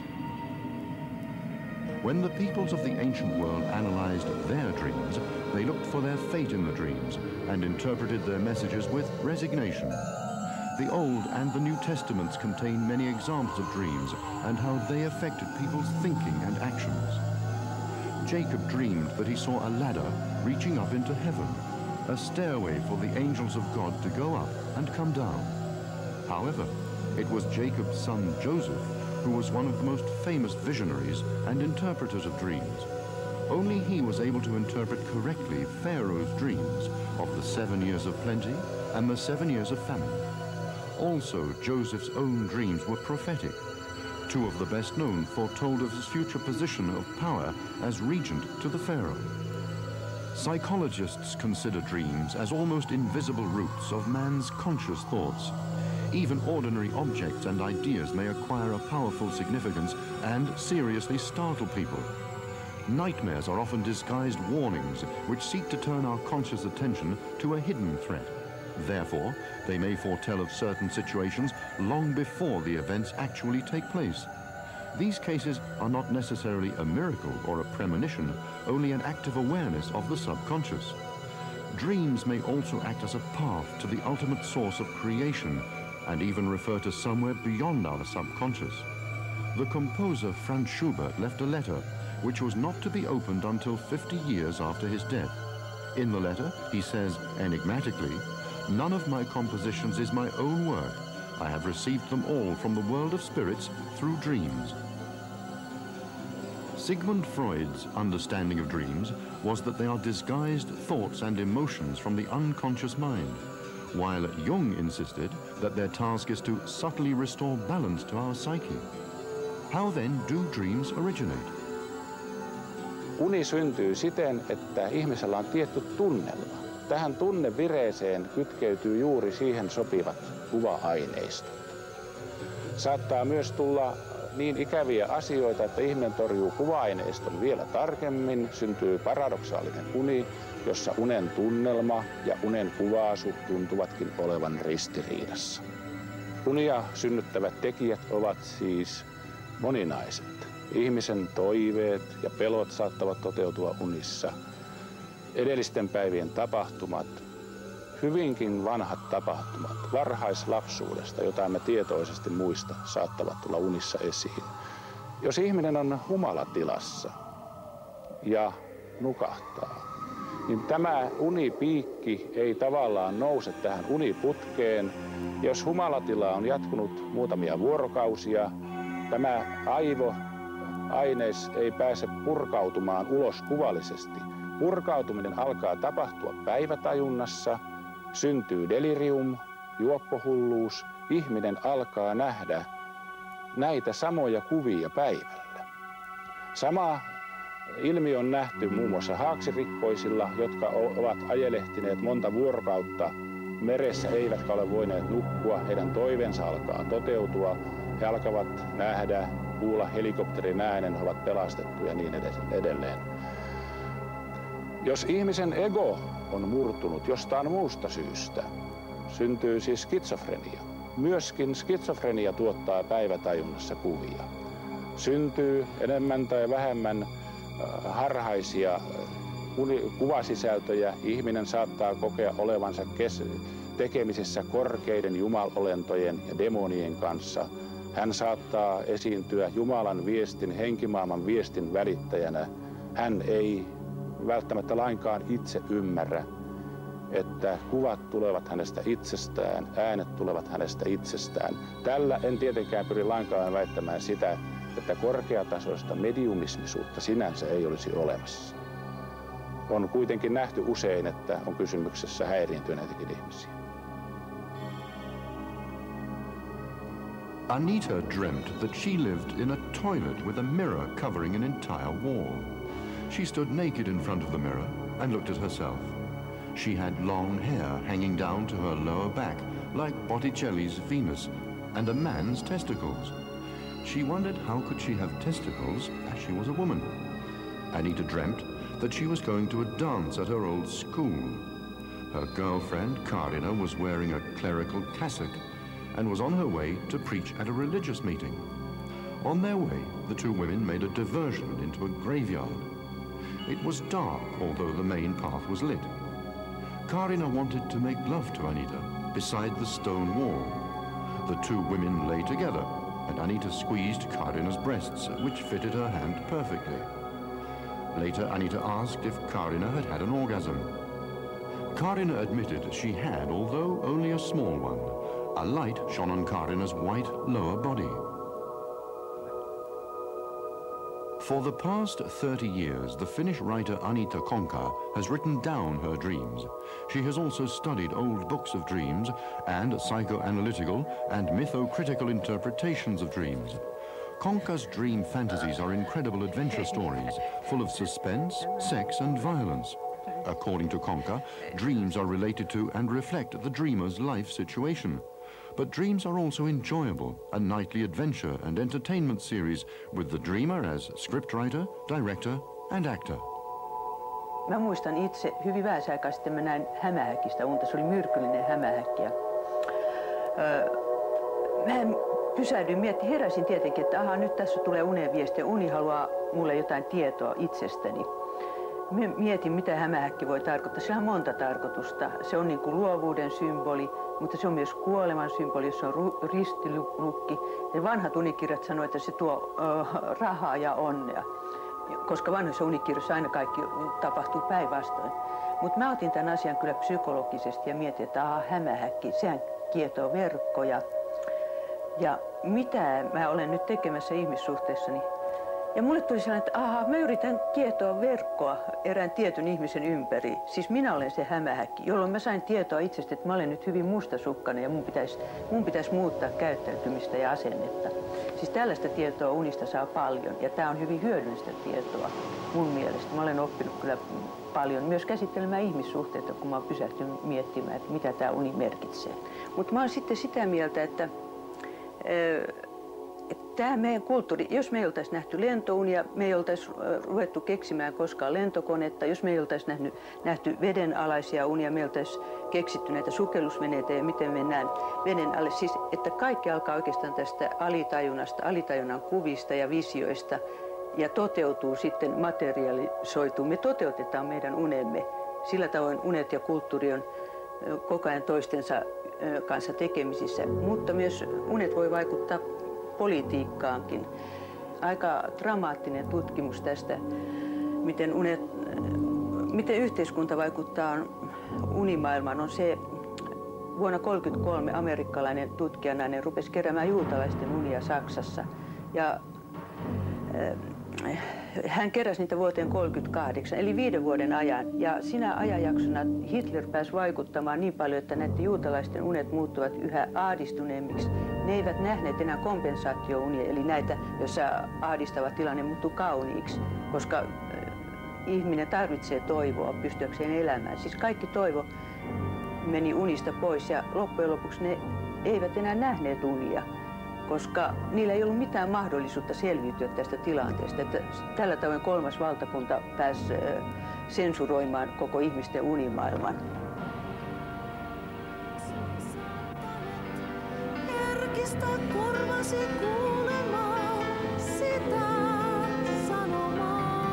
When the peoples of the ancient world analyzed their dreams, they looked for their fate in the dreams and interpreted their messages with resignation. The Old and the New Testaments contain many examples of dreams and how they affected people's thinking and actions. Jacob dreamed that he saw a ladder reaching up into heaven, a stairway for the angels of God to go up and come down. However, it was Jacob's son Joseph who was one of the most famous visionaries and interpreters of dreams. Only he was able to interpret correctly Pharaoh's dreams of the 7 years of plenty and the 7 years of famine. Also, Joseph's own dreams were prophetic. Two of the best known foretold of his future position of power as regent to the Pharaoh. Psychologists consider dreams as almost invisible roots of man's conscious thoughts. Even ordinary objects and ideas may acquire a powerful significance and seriously startle people. Nightmares are often disguised warnings which seek to turn our conscious attention to a hidden threat. Therefore, they may foretell of certain situations long before the events actually take place. These cases are not necessarily a miracle or a premonition, only an active awareness of the subconscious. Dreams may also act as a path to the ultimate source of creation and even refer to somewhere beyond our subconscious. The composer Franz Schubert left a letter which was not to be opened until 50 years after his death. In the letter, he says enigmatically, "None of my compositions is my own work. I have received them all from the world of spirits through dreams." Sigmund Freud's understanding of dreams was that they are disguised thoughts and emotions from the unconscious mind, while Jung insisted that their task is to subtly restore balance to our psyche. How then do dreams originate? Uni syntyy siten, että ihmisellä on tietty tunnelma. Tähän tunnevireeseen kytkeytyy juuri siihen sopivat kuva-aineistot. Saattaa myös tulla niin ikäviä asioita, että ihminen torjuu kuva-aineiston vielä tarkemmin. Syntyy paradoksaalinen uni, jossa unen tunnelma ja unen kuvaasu tuntuvatkin olevan ristiriidassa. Unia synnyttävät tekijät ovat siis moninaiset. Ihmisen toiveet ja pelot saattavat toteutua unissa. Edellisten päivien tapahtumat, hyvinkin vanhat tapahtumat varhaislapsuudesta, jota emme tietoisesti muista, saattavat tulla unissa esiin. Jos ihminen on humalatilassa ja nukahtaa, niin tämä unipiikki ei tavallaan nouse tähän uniputkeen. Jos humalatila on jatkunut muutamia vuorokausia, tämä aivoaines ei pääse purkautumaan ulos kuvallisesti. Purkautuminen alkaa tapahtua päivätajunnassa, syntyy delirium, juoppohulluus, ihminen alkaa nähdä näitä samoja kuvia päivällä. Sama ilmiö on nähty muun muassa haaksirikkoisilla, jotka ovat ajelehtineet monta vuorokautta meressä, eivätkä ole voineet nukkua. Heidän toiveensa alkaa toteutua. He alkavat nähdä, kuulla helikopterin äänen, he ovat pelastettuja ja niin edelleen. Jos ihmisen ego on murtunut jostain muusta syystä, syntyy siis skitsofrenia. Myöskin skitsofrenia tuottaa päivätajunnassa kuvia. Syntyy enemmän tai vähemmän harhaisia kuvasisältöjä. Ihminen saattaa kokea olevansa tekemisissä korkeiden jumalolentojen ja demonien kanssa. Hän saattaa esiintyä Jumalan viestin, henkimaailman viestin välittäjänä. Hän ei välttämättä lainkaan itse ymmärrä, että kuvat tulevat hänestä itsestään, äänet tulevat hänestä itsestään. Tällä en tietenkään pyri lainkaan väittämään sitä, että korkeatasoista mediumismisuutta sinänsä ei olisi olemassa. On kuitenkin nähty usein, että on kysymyksessä häiriintyneitäkin ihmisiä. Anita dreamt that she lived in a toilet with a mirror covering an entire wall. She stood naked in front of the mirror and looked at herself. She had long hair hanging down to her lower back, like Botticelli's Venus, and a man's testicles. She wondered how could she have testicles as she was a woman. Anita dreamt that she was going to a dance at her old school. Her girlfriend, Karina, was wearing a clerical cassock and was on her way to preach at a religious meeting. On their way, the two women made a diversion into a graveyard. It was dark, although the main path was lit. Karina wanted to make love to Anita beside the stone wall. The two women lay together, and Anita squeezed Karina's breasts, which fitted her hand perfectly. Later, Anita asked if Karina had had an orgasm. Karina admitted she had, although only a small one. A light shone on Karina's white lower body. For the past 30 years, the Finnish writer Anita Konka has written down her dreams. She has also studied old books of dreams and psychoanalytical and mythocritical interpretations of dreams. Konka's dream fantasies are incredible adventure stories, full of suspense, sex and violence. According to Konka, dreams are related to and reflect the dreamer's life situation. But dreams are also enjoyable, a nightly adventure and entertainment series with the dreamer as scriptwriter, director and actor. Mä muistan itse hyvin vähäisen aikaa sitten mä näin hämähäkistä unta. Se oli myrkyllinen hämähäkki. Mä pysähdyin miettimään, heräsin tietenkin, että nyt tässä tulee unen viesti ja uni haluaa mulle jotain tietoa itsestäni. Mietin, mitä hämähäkki voi tarkoittaa. Sillä on monta tarkoitusta. Se on niin kuin luovuuden symboli, mutta se on myös kuoleman symboli, jossa on ristilukki. Ja vanhat unikirjat sanoo, että se tuo rahaa ja onnea, koska vanhoissa unikirjoissa aina kaikki tapahtuu päinvastoin. Mutta mä otin tämän asian kyllä psykologisesti ja mietin, että hämähäkki, sehän kietoo verkkoja. Ja mitä mä olen nyt tekemässä ihmissuhteessani? Ja mulle tuli sellainen, että mä yritän kietoa verkkoa erään tietyn ihmisen ympäri. Siis minä olen se hämähäkki, jolloin mä sain tietoa itsestä, että mä olen nyt hyvin mustasukkainen ja mun pitäisi muuttaa käyttäytymistä ja asennetta. Siis tällaista tietoa unista saa paljon ja tää on hyvin hyödyllistä tietoa mun mielestä. Mä olen oppinut kyllä paljon myös käsittelemään ihmissuhteita, kun mä oon pysähtynyt miettimään, että mitä tää uni merkitsee. Mutta mä oon sitten sitä mieltä, että tämä meidän kulttuuri, jos me ei oltaisi nähty lentounia, me ei oltaisi ruvettu keksimään koskaan lentokonetta, jos me ei oltaisi nähty vedenalaisia unia, me ei oltaisi keksitty näitä sukellusveneitä ja miten mennään veden alle. Siis, että kaikki alkaa oikeastaan tästä alitajunnasta, alitajunnan kuvista ja visioista ja toteutuu sitten, materialisoituu. Me toteutetaan meidän unemme. Sillä tavoin unet ja kulttuuri on koko ajan toistensa kanssa tekemisissä, mutta myös unet voi vaikuttaa politiikkaankin. Aika dramaattinen tutkimus tästä, miten yhteiskunta vaikuttaa unimaailmaan, on se, vuonna 1933 amerikkalainen tutkijanainen rupesi keräämään juutalaisten unia Saksassa. Ja hän keräsi niitä vuoteen 1938, eli 5 vuoden ajan. Ja sinä ajanjaksona Hitler pääsi vaikuttamaan niin paljon, että näiden juutalaisten unet muuttuvat yhä ahdistuneemmiksi. Ne eivät nähneet enää kompensaatiounia, eli näitä, joissa ahdistava tilanne muuttuu kauniiksi, koska ihminen tarvitsee toivoa pystyäkseen elämään. Siis kaikki toivo meni unista pois ja loppujen lopuksi ne eivät enää nähneet unia, koska niillä ei ollut mitään mahdollisuutta selviytyä tästä tilanteesta. Että tällä tavoin 3. valtakunta pääsi sensuroimaan koko ihmisten unimaailman. Herkistä korvasi kuulemaan sitä sanomaa.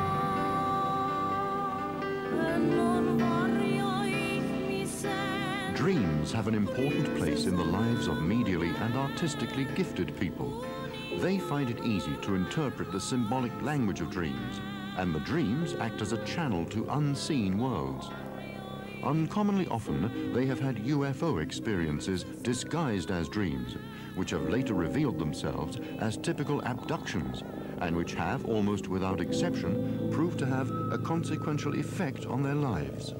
Hän on varjo ihmisen. Dreams have an important place in the lives of medially and artistically gifted people. They find it easy to interpret the symbolic language of dreams, and the dreams act as a channel to unseen worlds. Uncommonly often, they have had UFO experiences disguised as dreams, which have later revealed themselves as typical abductions, and which have, almost without exception, proved to have a consequential effect on their lives.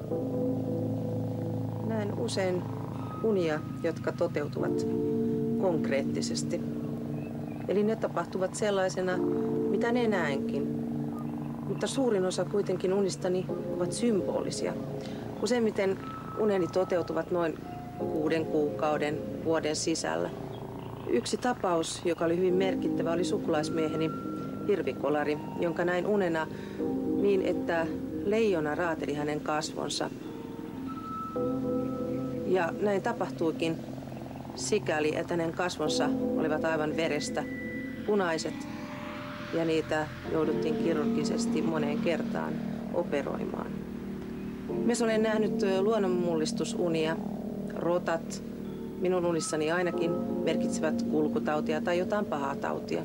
Näen usein unia, jotka toteutuvat konkreettisesti. Eli ne tapahtuvat sellaisena, mitä ne näenkin. Mutta suurin osa kuitenkin unistani ovat symbolisia. Useimmiten uneni toteutuvat noin 6 kuukauden, vuoden sisällä. Yksi tapaus, joka oli hyvin merkittävä, oli sukulaismieheni hirvikolari, jonka näin unena niin, että leijona raateli hänen kasvonsa. Ja näin tapahtuikin sikäli, että hänen kasvonsa olivat aivan verestä punaiset ja niitä jouduttiin kirurgisesti moneen kertaan operoimaan. Myös olen nähnyt luonnonmullistusunia, rotat. Minun unissani ainakin merkitsevät kulkutautia tai jotain pahaa tautia.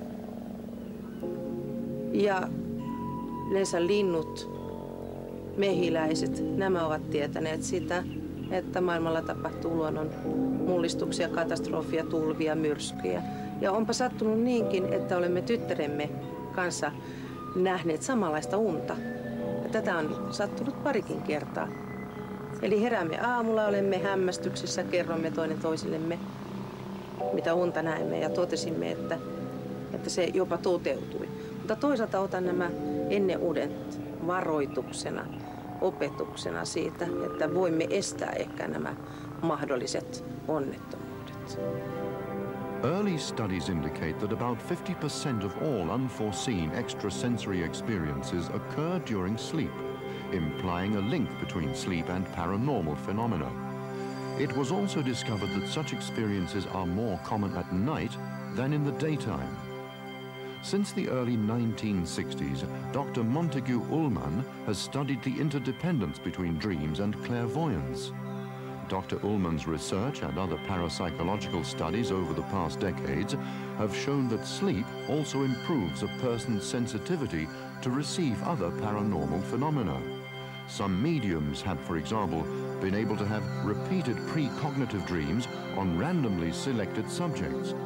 Ja yleensä linnut, mehiläiset, nämä ovat tietäneet sitä, että maailmalla tapahtuu luonnon mullistuksia, katastrofia, tulvia, myrskyjä. Ja onpa sattunut niinkin, että olemme tyttäremme kanssa nähneet samanlaista unta. Ja tätä on sattunut parikin kertaa. Eli heräämme aamulla, olemme hämmästyksissä, kerromme toinen toisillemme, mitä unta näemme, ja totesimme, että se jopa toteutui. Mutta toisaalta otan nämä enneudet varoituksena, opetuksena siitä, että voimme estää ehkä nämä mahdolliset onnettomuudet. Early studies indicate that about 50% of all unforeseen extrasensory experiences occur during sleep, implying a link between sleep and paranormal phenomena. It was also discovered that such experiences are more common at night than in the daytime. Since the early 1960s, Dr. Montague Ullman has studied the interdependence between dreams and clairvoyance. Dr. Ullman's research and other parapsychological studies over the past decades have shown that sleep also improves a person's sensitivity to receive other paranormal phenomena. Some mediums have, for example, been able to have repeated precognitive dreams on randomly selected subjects.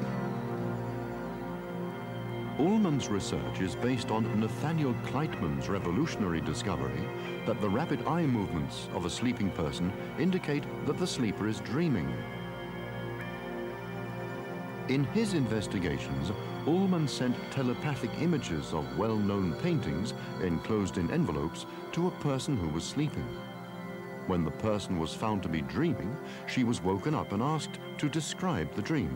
Ullman's research is based on Nathaniel Kleitman's revolutionary discovery that the rapid eye movements of a sleeping person indicate that the sleeper is dreaming. In his investigations, Ullman sent telepathic images of well-known paintings enclosed in envelopes to a person who was sleeping. When the person was found to be dreaming, she was woken up and asked to describe the dream.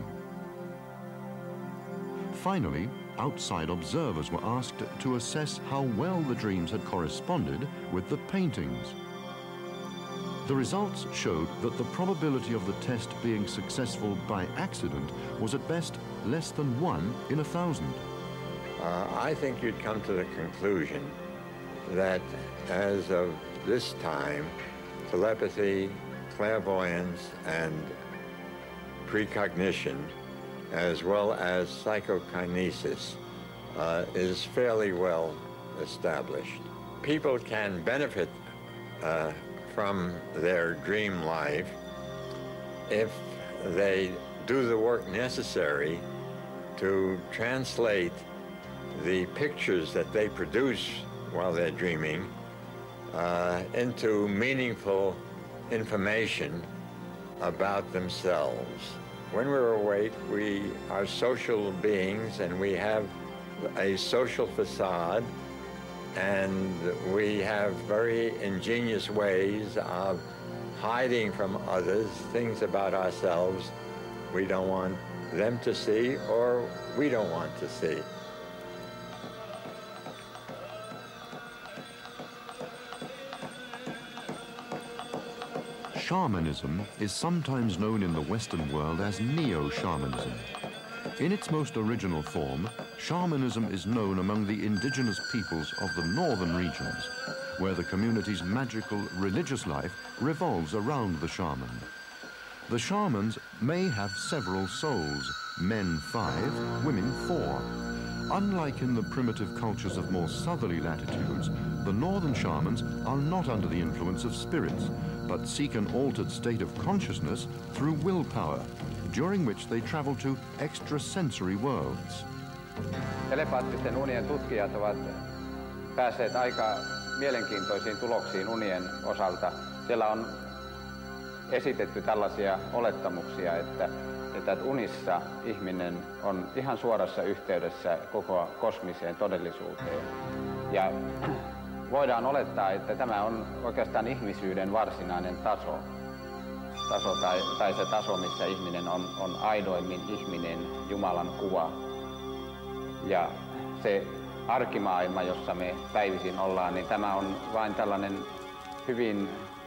Finally, outside observers were asked to assess how well the dreams had corresponded with the paintings. The results showed that the probability of the test being successful by accident was at best less than 1 in 1,000. I think you'd come to the conclusion that as of this time, telepathy, clairvoyance, and precognition, as well as psychokinesis, is fairly well established. People can benefit from their dream life if they do the work necessary to translate the pictures that they produce while they're dreaming into meaningful information about themselves. When we're awake, we are social beings and we have a social facade, and we have very ingenious ways of hiding from others things about ourselves we don't want them to see or we don't want to see. Shamanism is sometimes known in the Western world as neo-shamanism. In its most original form, shamanism is known among the indigenous peoples of the northern regions, where the community's magical religious life revolves around the shaman. The shamans may have several souls, men 5, women 4. Unlike in the primitive cultures of more southerly latitudes, the northern shamans are not under the influence of spirits, but seek an altered state of consciousness through willpower, during which they travel to extrasensory worlds. Telepaattisten unien tutkijat ovat päässeet aika mielenkiintoisiin tuloksiin unien osalta. Siellä on esitetty tällaisia olettamuksia, että unissa ihminen on ihan suorassa yhteydessä koko kosmiseen todellisuuteen. Ja voidaan olettaa, että tämä on oikeastaan ihmisyyden varsinainen taso tai se taso, missä ihminen on aidoimmin ihminen, Jumalan kuva. Ja se arkimaailma, jossa me päivisin ollaan, niin tämä on vain tällainen hyvin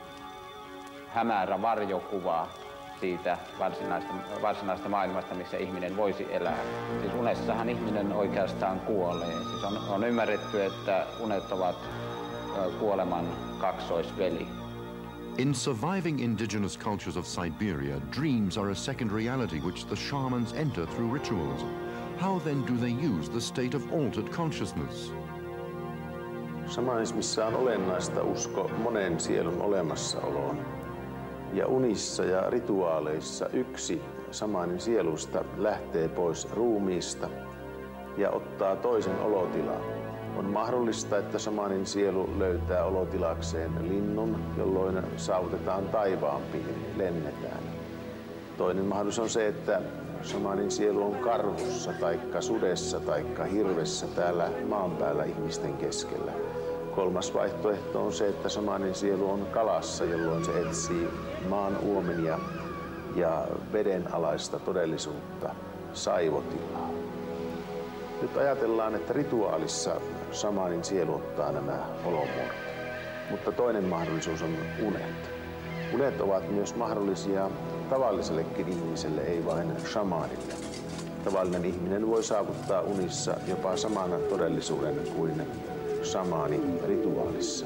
hämärä varjokuva siitä varsinaista maailmasta, missä ihminen voisi elää. Siis unessahan ihminen oikeastaan kuolee. Siis on ymmärretty, että unet ovat kuoleman kaksoisveli. In surviving indigenous cultures of Siberia, dreams are a second reality which the shamans enter through rituals. How then do they use the state of altered consciousness? Shamanismissa on olennaista usko monen sielun olemassaoloon. Ja unissa ja rituaaleissa yksi shamanin sielusta lähtee pois ruumiista ja ottaa toisen olotilan. On mahdollista, että shamanin sielu löytää olotilakseen linnun, jolloin saavutetaan taivaan piiri, lennetään. Toinen mahdollisuus on se, että shamanin sielu on karhussa, taikka sudessa, taikka hirvessä täällä maan päällä ihmisten keskellä. Kolmas vaihtoehto on se, että shamanin sielu on kalassa, jolloin se etsii maan uomenia ja vedenalaista todellisuutta, saivotilaa. Nyt ajatellaan, että rituaalissa shamanin sielu ottaa nämä olomuodot. Mutta toinen mahdollisuus on unet. Unet ovat myös mahdollisia tavallisellekin ihmiselle, ei vain shamanille. Tavallinen ihminen voi saavuttaa unissa jopa saman todellisuuden kuin shamani rituaalissa.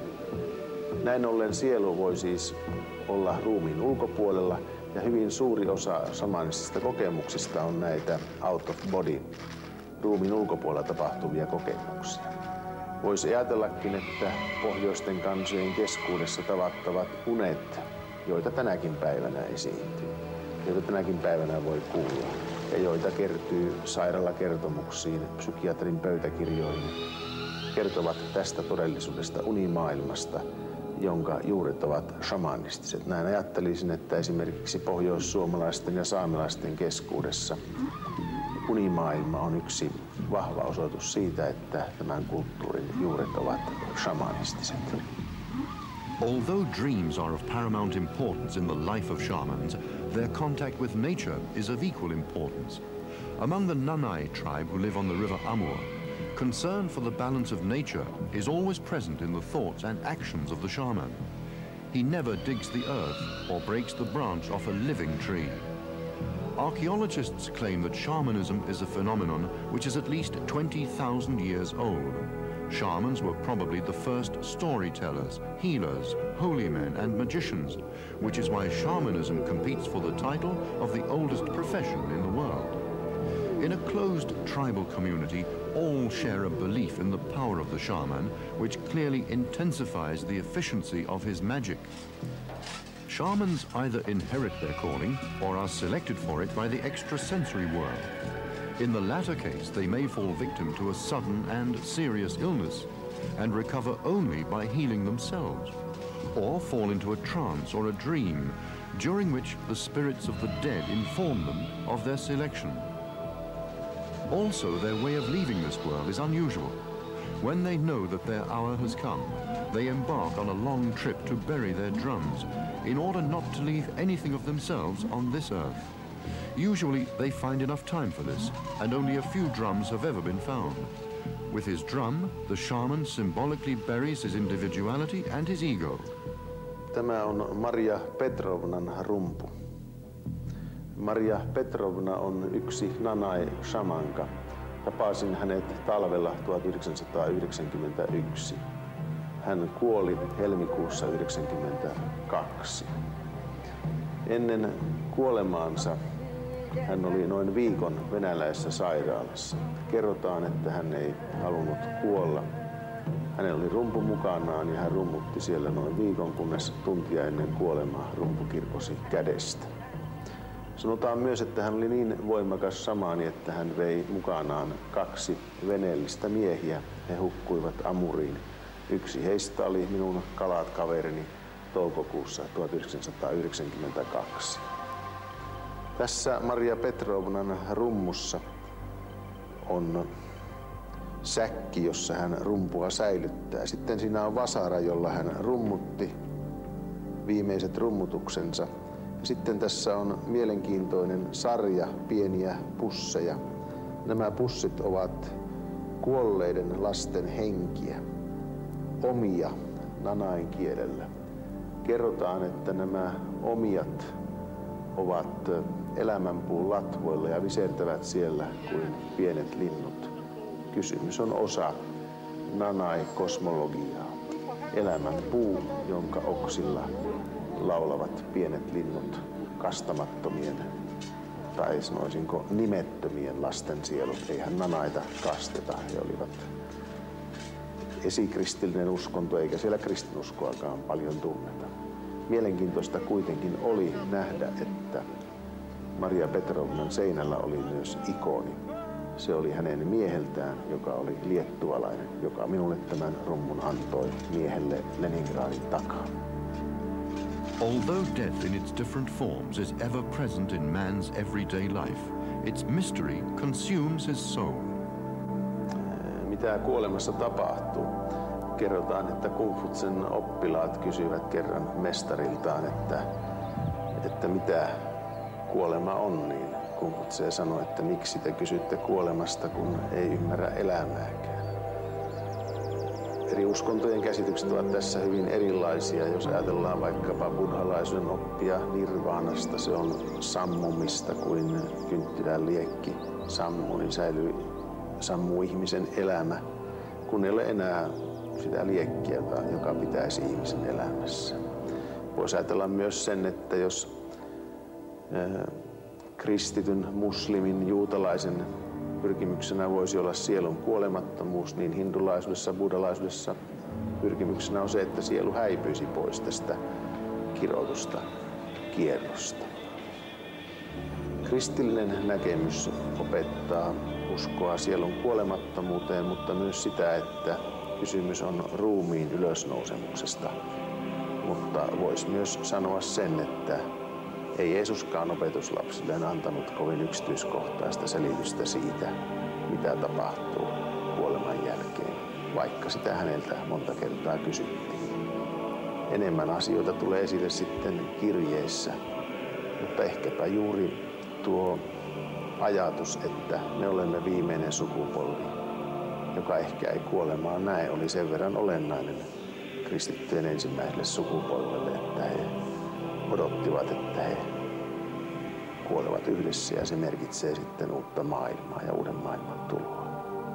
Näin ollen sielu voi siis olla ruumiin ulkopuolella ja hyvin suuri osa shamanistisista kokemuksista on näitä out of body, ruumiin ulkopuolella tapahtuvia kokemuksia. Voisi ajatellakin, että pohjoisten kansojen keskuudessa tavattavat unet, joita tänäkin päivänä esiintyy, joita tänäkin päivänä voi kuulla ja joita kertyy sairaalakertomuksiin, psykiatrin pöytäkirjoihin, kertovat tästä todellisuudesta, unimaailmasta, jonka juuret ovat shamanistiset. Näin ajattelisin, että esimerkiksi pohjoissuomalaisten ja saamelaisten keskuudessa unimaailma on yksi vahva osoitus siitä, että tämän kulttuurin juuret ovat shamanistiset. Although dreams are of paramount importance in the life of shamans, their contact with nature is of equal importance. Among the Nanai tribe who live on the river Amur, concern for the balance of nature is always present in the thoughts and actions of the shaman. He never digs the earth or breaks the branch off a living tree. Archaeologists claim that shamanism is a phenomenon which is at least 20,000 years old. Shamans were probably the first storytellers, healers, holy men and magicians, which is why shamanism competes for the title of the oldest profession in the world. In a closed tribal community, all share a belief in the power of the shaman, which clearly intensifies the efficiency of his magic. Shamans either inherit their calling or are selected for it by the extrasensory world. In the latter case, they may fall victim to a sudden and serious illness and recover only by healing themselves, or fall into a trance or a dream, during which the spirits of the dead inform them of their selection. Also, their way of leaving this world is unusual. When they know that their hour has come, they embark on a long trip to bury their drums, in order not to leave anything of themselves on this earth. Usually they find enough time for this, and only a few drums have ever been found. With his drum, the shaman symbolically buries his individuality and his ego. Tämä on Maria Petrovnan rumpu. Maria Petrovna on yksi Nanai-shamanka. Tapasin hänet talvella 1991. Hän kuoli helmikuussa 1992. Ennen kuolemaansa hän oli noin viikon venäläisessä sairaalassa. Kerrotaan, että hän ei halunnut kuolla. Hänellä oli rumpu mukanaan ja hän rummutti siellä noin viikon, kunnes tuntia ennen kuolemaa rumpu kirkosi kädestä. Sanotaan myös, että hän oli niin voimakas shamani, että hän vei mukanaan 2 veneellistä miehiä. He hukkuivat Amuriin. Yksi heistä oli minun kaverini toukokuussa 1992. Tässä Maria Petrovnan rummussa on säkki, jossa hän rumpua säilyttää. Sitten siinä on vasara, jolla hän rummutti viimeiset rummutuksensa. Ja sitten tässä on mielenkiintoinen sarja pieniä pusseja. Nämä pussit ovat kuolleiden lasten henkiä, omia nanain kielellä. Kerrotaan, että nämä omiat ovat elämänpuun latvoilla ja visertävät siellä kuin pienet linnut. Kysymys on osa nanai-kosmologiaa. Elämänpuu, jonka oksilla laulavat pienet linnut kastamattomien, tai sanoisinko nimettömien lasten sielut. Eihän nanaita kasteta, he olivat esikristillinen uskonto, eikä siellä kristinuskoakaan paljon tunneta. Mielenkiintoista kuitenkin oli nähdä, että Maria Petrovnan seinällä oli myös ikoni. Se oli hänen mieheltään, joka oli liettualainen, joka minulle tämän rummun antoi miehelle Leningradin takaa. Although death in its different forms is ever present in man's everyday life, its mystery consumes his soul. Mitä kuolemassa tapahtuu? Kerrotaan, että Kung-Futsen oppilaat kysyivät kerran mestariltaan, että mitä kuolema on, niin Kung-Futse sanoi, että miksi te kysytte kuolemasta, kun ei ymmärrä elämääkään. Eri uskontojen käsitykset ovat tässä hyvin erilaisia. Jos ajatellaan vaikkapa buddhalaisuuden oppia nirvaanasta, se on sammumista kuin kynttilän liekki sammuu, niin sammuu ihmisen elämä, kun ei ole enää sitä liekkiä, joka pitäisi ihmisen elämässä. Voisi ajatella myös sen, että jos kristityn, muslimin, juutalaisen pyrkimyksenä voisi olla sielun kuolemattomuus, niin hindulaisuudessa, buddhalaisuudessa pyrkimyksenä on se, että sielu häipyisi pois tästä kirotusta kierrosta. Kristillinen näkemys opettaa uskoa sielun kuolemattomuuteen, mutta myös sitä, että kysymys on ruumiin ylösnousemuksesta. Mutta voisi myös sanoa sen, että ei Jeesuskaan opetuslapsilleen antanut kovin yksityiskohtaista selitystä siitä, mitä tapahtuu kuoleman jälkeen, vaikka sitä häneltä monta kertaa kysyttiin. Enemmän asioita tulee esille sitten kirjeissä, mutta ehkäpä juuri tuo ajatus, että me olemme viimeinen sukupolvi, joka ehkä ei kuolemaa näe, oli sen verran olennainen kristittyjen ensimmäiselle sukupolvelle, että he odottivat, että he kuolevat yhdessä ja se merkitsee sitten uutta maailmaa ja uuden maailman tuloa.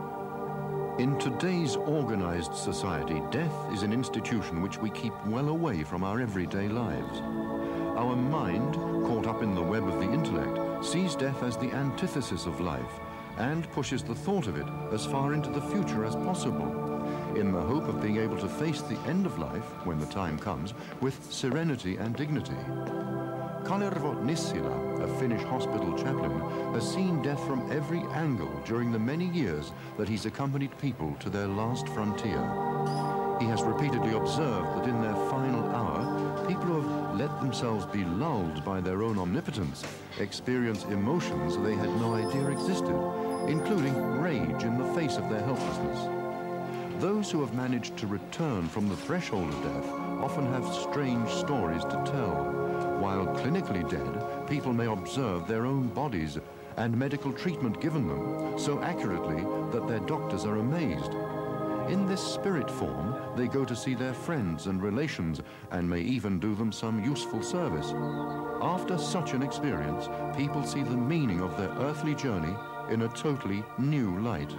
In today's organized society, death is an institution which we keep well away from our everyday lives. Our mind, caught up in the web of the intellect, sees death as the antithesis of life and pushes the thought of it as far into the future as possible, in the hope of being able to face the end of life, when the time comes, with serenity and dignity. Kalervo Nissilä, a Finnish hospital chaplain, has seen death from every angle during the many years that he's accompanied people to their last frontier. He has repeatedly observed that in their final hour, people who have let themselves be lulled by their own omnipotence experience emotions they had no idea existed, including rage in the face of their helplessness. Those who have managed to return from the threshold of death often have strange stories to tell. While clinically dead, people may observe their own bodies and medical treatment given them so accurately that their doctors are amazed. In this spirit form, they go to see their friends and relations and may even do them some useful service. After such an experience, people see the meaning of their earthly journey in a totally new light.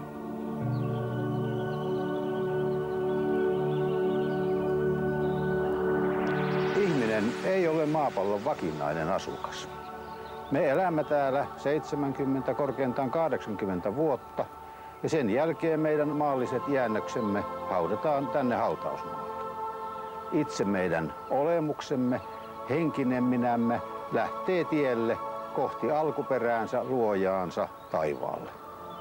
Ihminen ei ole maapallon vakinainen asukas. Me elämme täällä 70, korkeintaan 80 vuotta ja sen jälkeen meidän maalliset jäännöksemme haudataan tänne hautausmaalle. Itse meidän olemuksemme, henkinen minämme lähtee tielle kohti alkuperäänsä, luojaansa, taivaalle.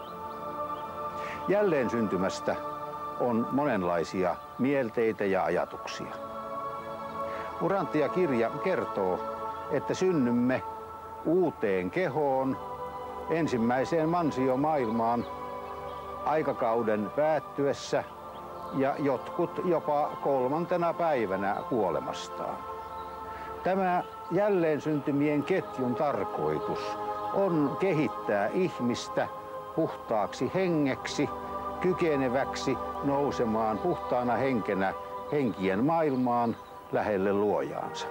Jälleen syntymästä on monenlaisia mielteitä ja ajatuksia. Urantia-kirja kertoo, että synnymme uuteen kehoon, ensimmäiseen mansiomaailmaan aikakauden päättyessä ja jotkut jopa 3. päivänä kuolemastaan. Tämä jälleen syntymien ketjun tarkoitus on kehittää ihmistä puhtaaksi hengeksi, kykeneväksi nousemaan puhtaana henkenä henkien maailmaan lähelle luojaansa.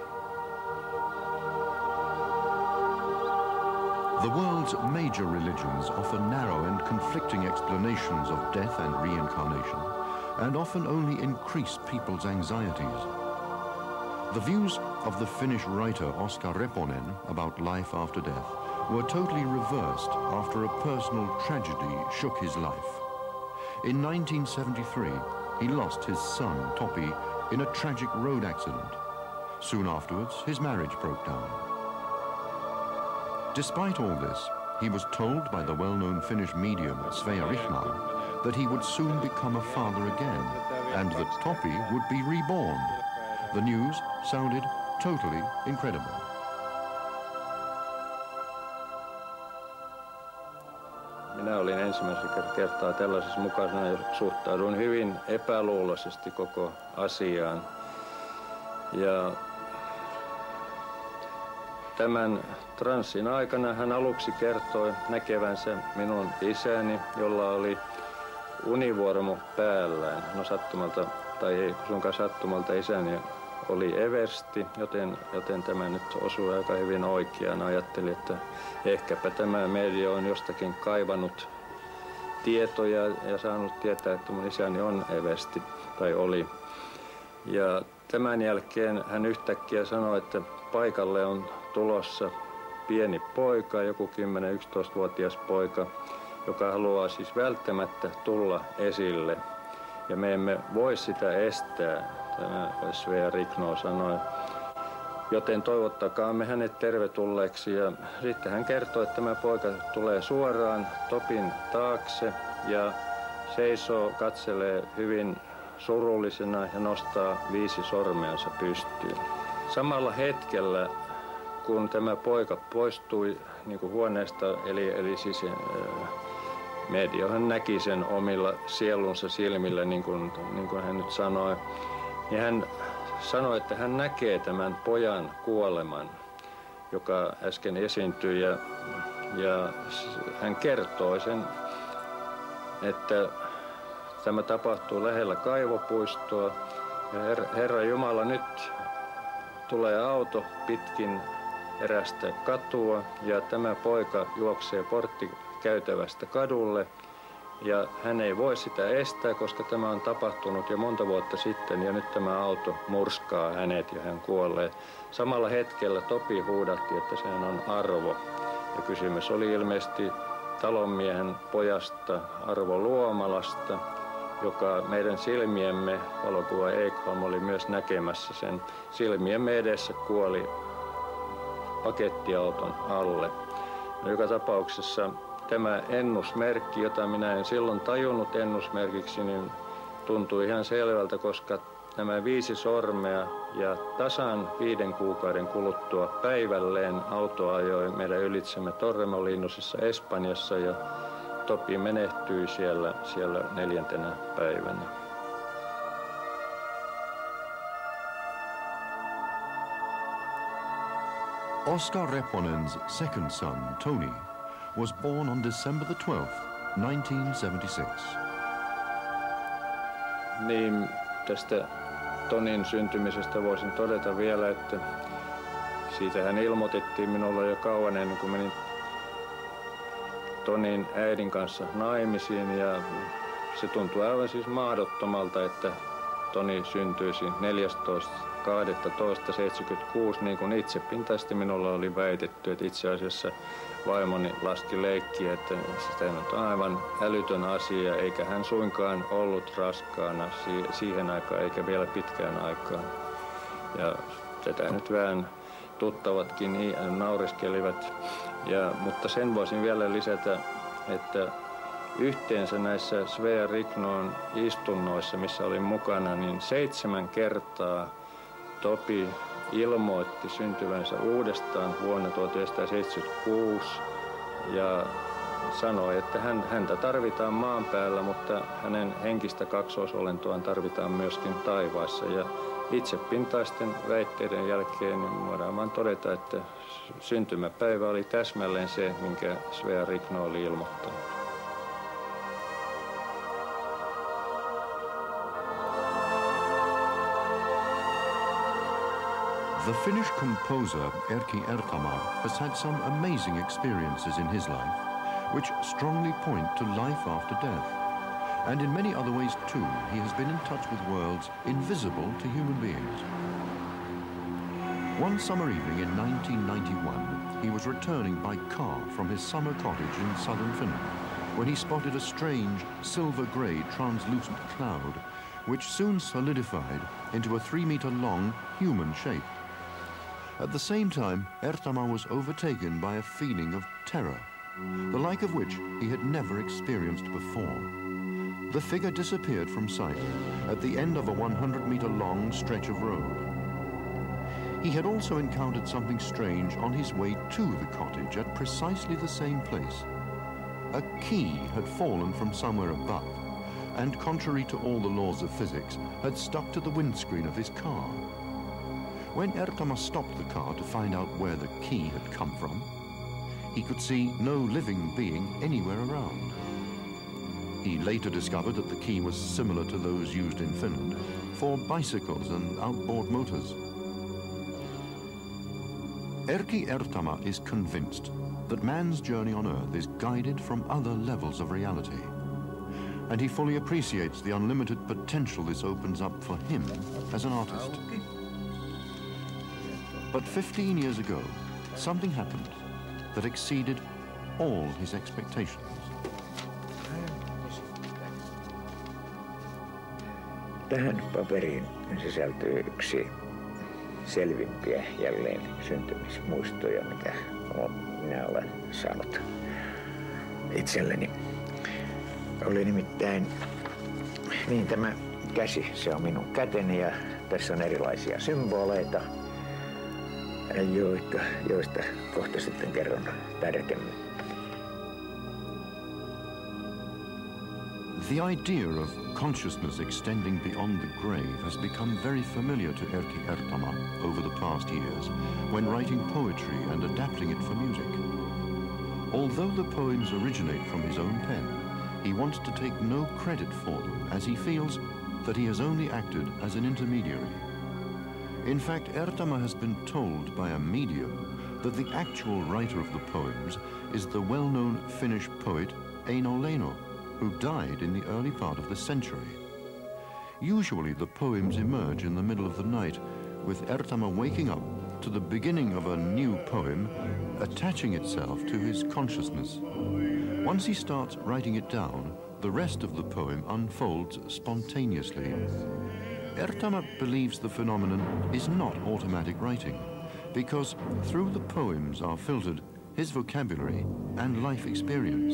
The world's major religions offer narrow and conflicting explanations of death and reincarnation, and often only increase people's anxieties. The views of the Finnish writer Oskar Reponen about life after death were totally reversed after a personal tragedy shook his life. In 1973, he lost his son, Topi, in a tragic road accident. Soon afterwards, his marriage broke down. Despite all this, he was told by the well-known Finnish medium Svea Rikno that he would soon become a father again and that Topi would be reborn. The news sounded totally incredible. Minä olin ensimmäisen kertaa tällaisessa mukana ja suhtauduin hyvin epäluuloisesti koko asiaan. Ja tämän transsin aikana hän aluksi kertoi näkevänsä minun isäni, jolla oli univormu päällään. No sattumalta, tai ei suinkaan sattumalta, isäni oli eversti, joten tämä nyt osui aika hyvin oikeaan. Ajattelin, että ehkäpä tämä media on jostakin kaivannut tietoja ja saanut tietää, että mun isäni on eversti, tai oli. Ja tämän jälkeen hän yhtäkkiä sanoi, että paikalle on tulossa pieni poika, joku 10-11-vuotias poika, joka haluaa siis välttämättä tulla esille. Ja me emme voi sitä estää, tämä Svea Rikno sanoi. Joten toivottakaamme hänet tervetulleeksi. Ja sitten hän kertoi, että tämä poika tulee suoraan Topin taakse ja seisoo, katselee hyvin surullisena ja nostaa 5 sormeansa pystyyn. Samalla hetkellä, kun tämä poika poistui niin kuin huoneesta, eli siis mediohan näki sen omilla sielunsa silmillä, niin kuin hän nyt sanoi, niin hän sanoi, että hän näkee tämän pojan kuoleman, joka äsken esiintyi, ja hän kertoi sen, että tämä tapahtuu lähellä kaivopuistoa, ja Herra Jumala, nyt tulee auto pitkin erästä katua, ja tämä poika juoksee porttikäytävästä kadulle, ja hän ei voi sitä estää, koska tämä on tapahtunut jo monta vuotta sitten, ja nyt tämä auto murskaa hänet ja hän kuolee. Samalla hetkellä Topi huudatti, että sehän on Arvo, ja kysymys oli ilmeisesti talonmiehen pojasta Arvo Luomalasta, joka meidän silmiemme, valokuva Ekholm oli myös näkemässä sen, silmiemme edessä kuoli pakettiauton alle. No, joka tapauksessa tämä ennusmerkki, jota minä en silloin tajunnut ennusmerkiksi, niin tuntui ihan selvältä, koska nämä 5 sormea ja tasan 5 kuukauden kuluttua päivälleen auto ajoi meidän ylitsemme Torremolinosessa Espanjassa ja Topi menehtyi siellä 4. päivänä. Oscar Reponen's second son, Tony, was born on December the 12th, 1976. Niin, tästä Tonin syntymisestä voisin todeta vielä, että siitähän ilmoitettiin minulle jo kauan ennen kuin menin Tonin äidin kanssa naimisiin, ja se tuntui aivan siis mahdottomalta, että Toni syntyisi 14.12.76, niin kuin itsepintaisesti minulla oli väitetty, että itse asiassa vaimoni laski leikkiä, että sitä on aivan älytön asia, eikä hän suinkaan ollut raskaana siihen aikaan eikä vielä pitkään aikaan. Ja tätä nyt vähän tuttavatkin naureskelivat. Mutta sen voisin vielä lisätä, että yhteensä näissä Svea Riknon istunnoissa, missä olin mukana, niin 7 kertaa Topi ilmoitti syntyvänsä uudestaan vuonna 1976 ja sanoi, että häntä tarvitaan maan päällä, mutta hänen henkistä kaksoisolentoaan tarvitaan myöskin taivaassa. Ja itsepintaisten väitteiden jälkeen niin voidaan vain todeta, että syntymäpäivä oli täsmälleen se, minkä Svea Rikno oli ilmoittanut. The Finnish composer Erkki Ertamaa has had some amazing experiences in his life, which strongly point to life after death. And in many other ways too, he has been in touch with worlds invisible to human beings. One summer evening in 1991, he was returning by car from his summer cottage in southern Finland, when he spotted a strange silver-grey translucent cloud, which soon solidified into a 3-meter-long human shape. At the same time, Ertamaa was overtaken by a feeling of terror. the like of which he had never experienced before. The figure disappeared from sight at the end of a 100-meter-long stretch of road. He had also encountered something strange on his way to the cottage at precisely the same place. A key had fallen from somewhere above, and contrary to all the laws of physics, had stuck to the windscreen of his car. When Ertama stopped the car to find out where the key had come from, he could see no living being anywhere around. He later discovered that the key was similar to those used in Finland for bicycles and outboard motors. Erkki Ertama is convinced that man's journey on Earth is guided from other levels of reality, and he fully appreciates the unlimited potential this opens up for him as an artist. But 15 years ago, something happened that exceeded all his expectations. Tähän paperiin sisältyy yksi selvimpiä jälleen syntymismuistoja, mitä minä olen saanut itselleni. Oli nimittäin niin tämä käsi, se on minun käteni ja tässä on erilaisia symboleita, joista kohta sitten kerron tarkemmin. The idea of consciousness extending beyond the grave has become very familiar to Erkki Ertama over the past years when writing poetry and adapting it for music. Although the poems originate from his own pen, he wants to take no credit for them, as he feels that he has only acted as an intermediary. In fact, Ertama has been told by a medium that the actual writer of the poems is the well-known Finnish poet Eino Leino, who died in the early part of the century. Usually the poems emerge in the middle of the night, with Ertama waking up to the beginning of a new poem attaching itself to his consciousness. Once he starts writing it down, the rest of the poem unfolds spontaneously. Ertama believes the phenomenon is not automatic writing, because through the poems are filtered his vocabulary and life experience.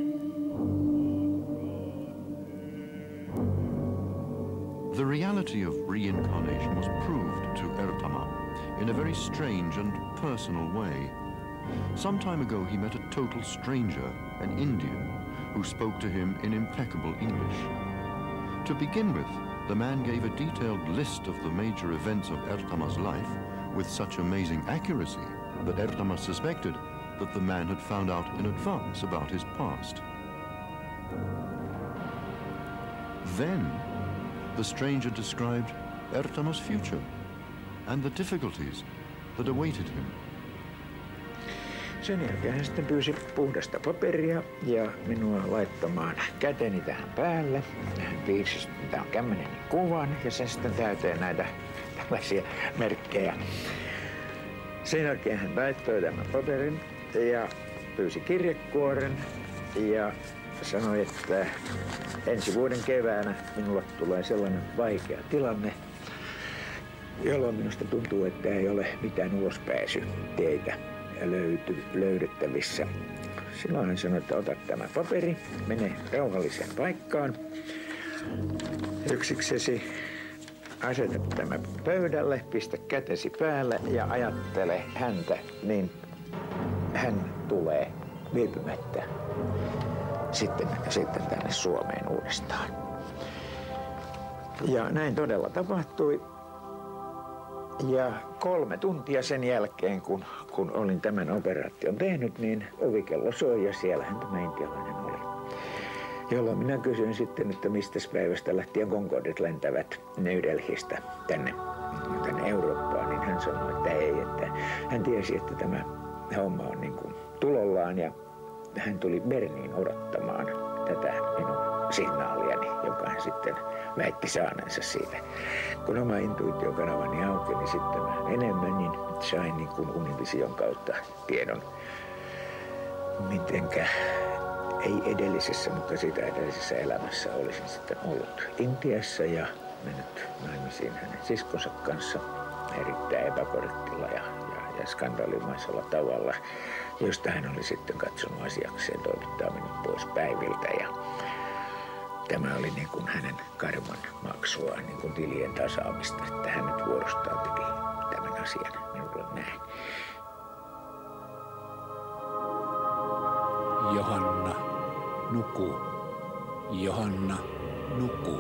The reality of reincarnation was proved to Ertama in a very strange and personal way. Some time ago he met a total stranger, an Indian, who spoke to him in impeccable English. To begin with, the man gave a detailed list of the major events of Ertama's life with such amazing accuracy that Ertama suspected that the man had found out in advance about his past. Then, the stranger described Ertama's future and the difficulties that awaited him. Sen jälkeen hän sitten pyysi puhdasta paperia ja minua laittamaan käteni tähän päälle. Hän piirsi tämän kämmeneni kuvan ja sen sitten täyteen näitä tällaisia merkkejä. Sen jälkeen hän laittoi tämän paperin ja pyysi kirjekuoren ja sanoi, että ensi vuoden keväänä minulle tulee sellainen vaikea tilanne, jolloin minusta tuntuu, että ei ole mitään ulospääsyteitä löydettävissä. Silloin hän sanoi, että ota tämä paperi, mene rauhalliseen paikkaan. Yksiksesi aseta tämä pöydälle, pistä kätesi päälle ja ajattele häntä, niin hän tulee viipymättä sitten tänne Suomeen uudestaan. Ja näin todella tapahtui. Ja 3 tuntia sen jälkeen, kun olin tämän operaation tehnyt, niin ovikello soi ja siellähän tämä intialainen oli. Jolloin minä kysyin sitten, että mistä päivästä lähtien Concordit lentävät New Delhistä tänne Eurooppaan, niin hän sanoi, että ei, että hän tiesi, että tämä homma on niin kuin tulollaan ja hän tuli Berniin odottamaan tätä minun signaaliani, joka hän sitten väitti saaneensa siitä. Kun oma intuitiokanavani aukeni sitten vähän enemmän, niin sain niin kuin univision kautta tiedon, mitenkä ei edellisessä, mutta sitä edellisessä elämässä olisin sitten ollut Intiassa ja mennyt naimisiin hänen siskonsa kanssa erittäin epäkorrektilla ja skandaalimaisella tavalla, josta hän oli sitten katsonut asiakseen toimittaa minut pois päiviltä. Ja tämä oli niin kuin hänen karman maksua, niin kuin tilien tasaamista, että hän nyt vuorostaan teki tämän asian minulle näin. Johanna, nuku. Johanna, nuku.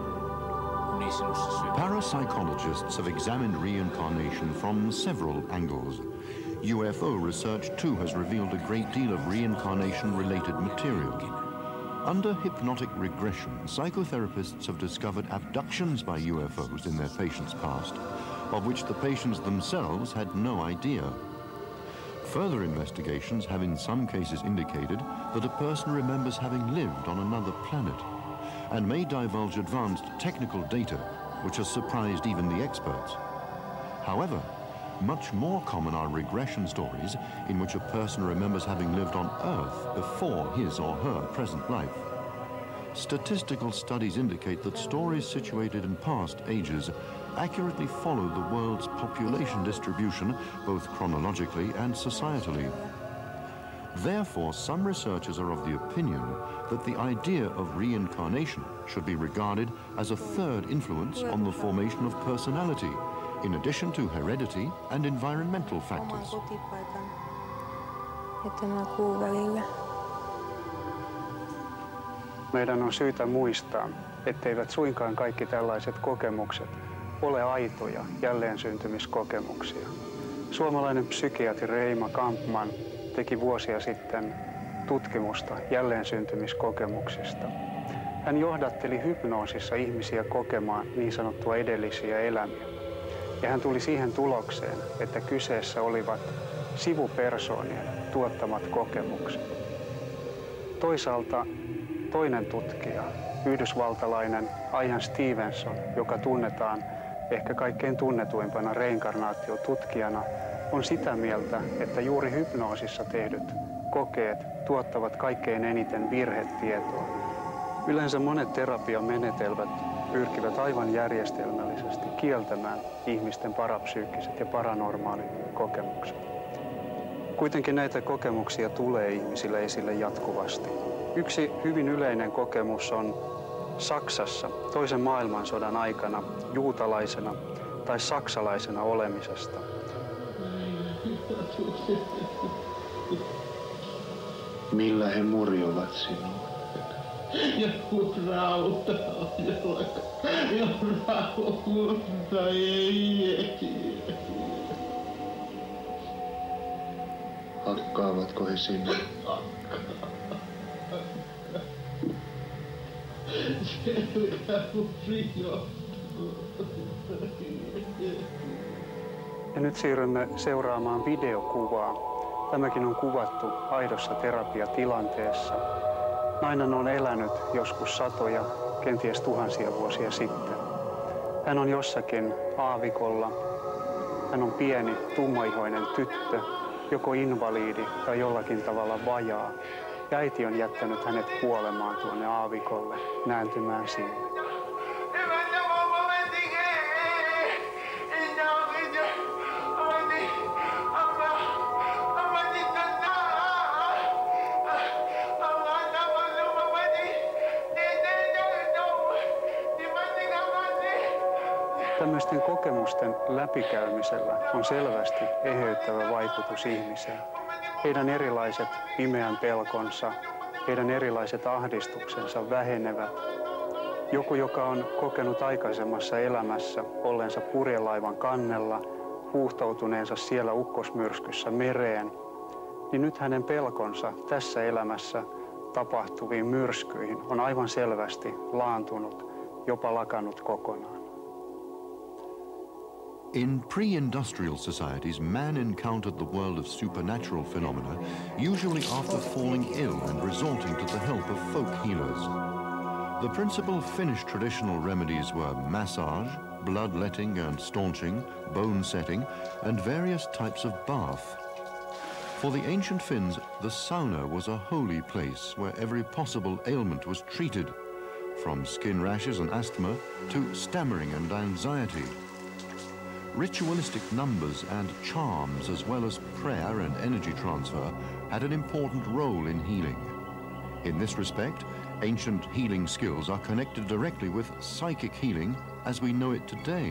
Parapsychologists have examined reincarnation from several angles. UFO research too has revealed a great deal of reincarnation-related material. Under hypnotic regression, psychotherapists have discovered abductions by UFOs in their patients' past, of which the patients themselves had no idea. Further investigations have in some cases indicated that a person remembers having lived on another planet and may divulge advanced technical data which has surprised even the experts. However, much more common are regression stories in which a person remembers having lived on Earth before his or her present life. Statistical studies indicate that stories situated in past ages accurately follow the world's population distribution, both chronologically and societally. Therefore, some researchers are of the opinion that the idea of reincarnation should be regarded as a third influence on the formation of personality, in addition to heredity and environmental factors. Meidän on syytä muistaa, etteivät suinkaan kaikki tällaiset kokemukset ole aitoja jälleensyntymyskokemuksia. Suomalainen psykiatri Reima Kampman teki vuosia sitten tutkimusta jälleensyntymyskokemuksista. Hän johdatteli hypnoosissa ihmisiä kokemaan niin sanottua edellisiä elämiä. Ja hän tuli siihen tulokseen, että kyseessä olivat sivupersoonien tuottamat kokemukset. Toisaalta toinen tutkija, yhdysvaltalainen Ian Stevenson, joka tunnetaan ehkä kaikkein tunnetuimpana reinkarnaatiotutkijana, on sitä mieltä, että juuri hypnoosissa tehdyt kokeet tuottavat kaikkein eniten virhetietoa. Yleensä monet terapiamenetelmät pyrkivät aivan järjestelmällisesti kieltämään ihmisten parapsyykkiset ja paranormaalit kokemukset. Kuitenkin näitä kokemuksia tulee ihmisille esille jatkuvasti. Yksi hyvin yleinen kokemus on Saksassa toisen maailmansodan aikana juutalaisena tai saksalaisena olemisesta. Millä he murjovat sinua? Joku rauta on joku rauta ei. Hakkaavatko he sinua? Ja nyt siirrymme seuraamaan videokuvaa. Tämäkin on kuvattu aidossa terapiatilanteessa. Nainen on elänyt joskus satoja, kenties tuhansia vuosia sitten. Hän on jossakin aavikolla. Hän on pieni, tummaihoinen tyttö, joko invaliidi tai jollakin tavalla vajaa. Ja äiti on jättänyt hänet kuolemaan tuonne aavikolle, nääntymään sinne. Tämmöisten kokemusten läpikäymisellä on selvästi eheyttävä vaikutus ihmiseen. Heidän erilaiset pimeän pelkonsa, heidän erilaiset ahdistuksensa vähenevät. Joku, joka on kokenut aikaisemmassa elämässä olleensa purjelaivan kannella, huuhtoutuneensa siellä ukkosmyrskyssä mereen, niin nyt hänen pelkonsa tässä elämässä tapahtuviin myrskyihin on aivan selvästi laantunut, jopa lakannut kokonaan. In pre-industrial societies, man encountered the world of supernatural phenomena, usually after falling ill and resorting to the help of folk healers. The principal Finnish traditional remedies were massage, bloodletting and staunching, bone setting, and various types of bath. For the ancient Finns, the sauna was a holy place where every possible ailment was treated, from skin rashes and asthma to stammering and anxiety. Ritualistic numbers and charms, as well as prayer and energy transfer, had an important role in healing. In this respect, ancient healing skills are connected directly with psychic healing as we know it today.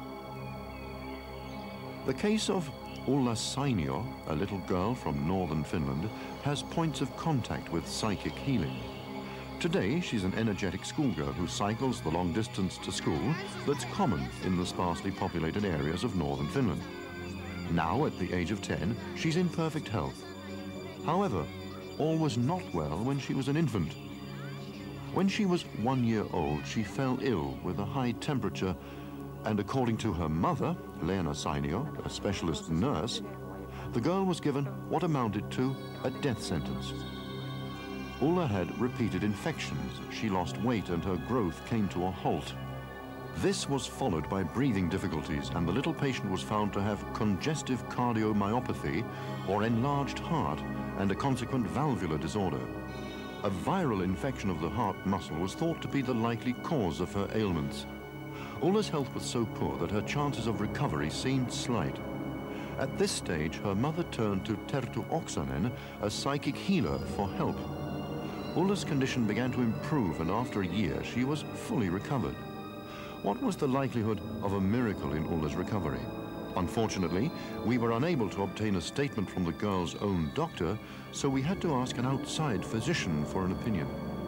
The case of Ulla Sainio, a little girl from northern Finland, has points of contact with psychic healing. Today, she's an energetic schoolgirl who cycles the long distance to school that's common in the sparsely populated areas of northern Finland. Now, at the age of 10, she's in perfect health. However, all was not well when she was an infant. When she was 1 year old, she fell ill with a high temperature, and according to her mother, Leena Sainio, a specialist nurse, the girl was given what amounted to a death sentence. Ulla had repeated infections, she lost weight and her growth came to a halt. This was followed by breathing difficulties, and the little patient was found to have congestive cardiomyopathy, or enlarged heart, and a consequent valvular disorder. A viral infection of the heart muscle was thought to be the likely cause of her ailments. Ulla's health was so poor that her chances of recovery seemed slight. At this stage, her mother turned to Terttu Oksanen, a psychic healer, for help. Ulla's condition began to improve, and after a year, she was fully recovered. What was the likelihood of a miracle in Ulla's recovery? Unfortunately, we were unable to obtain a statement from the girl's own doctor, so we had to ask an outside physician for an opinion.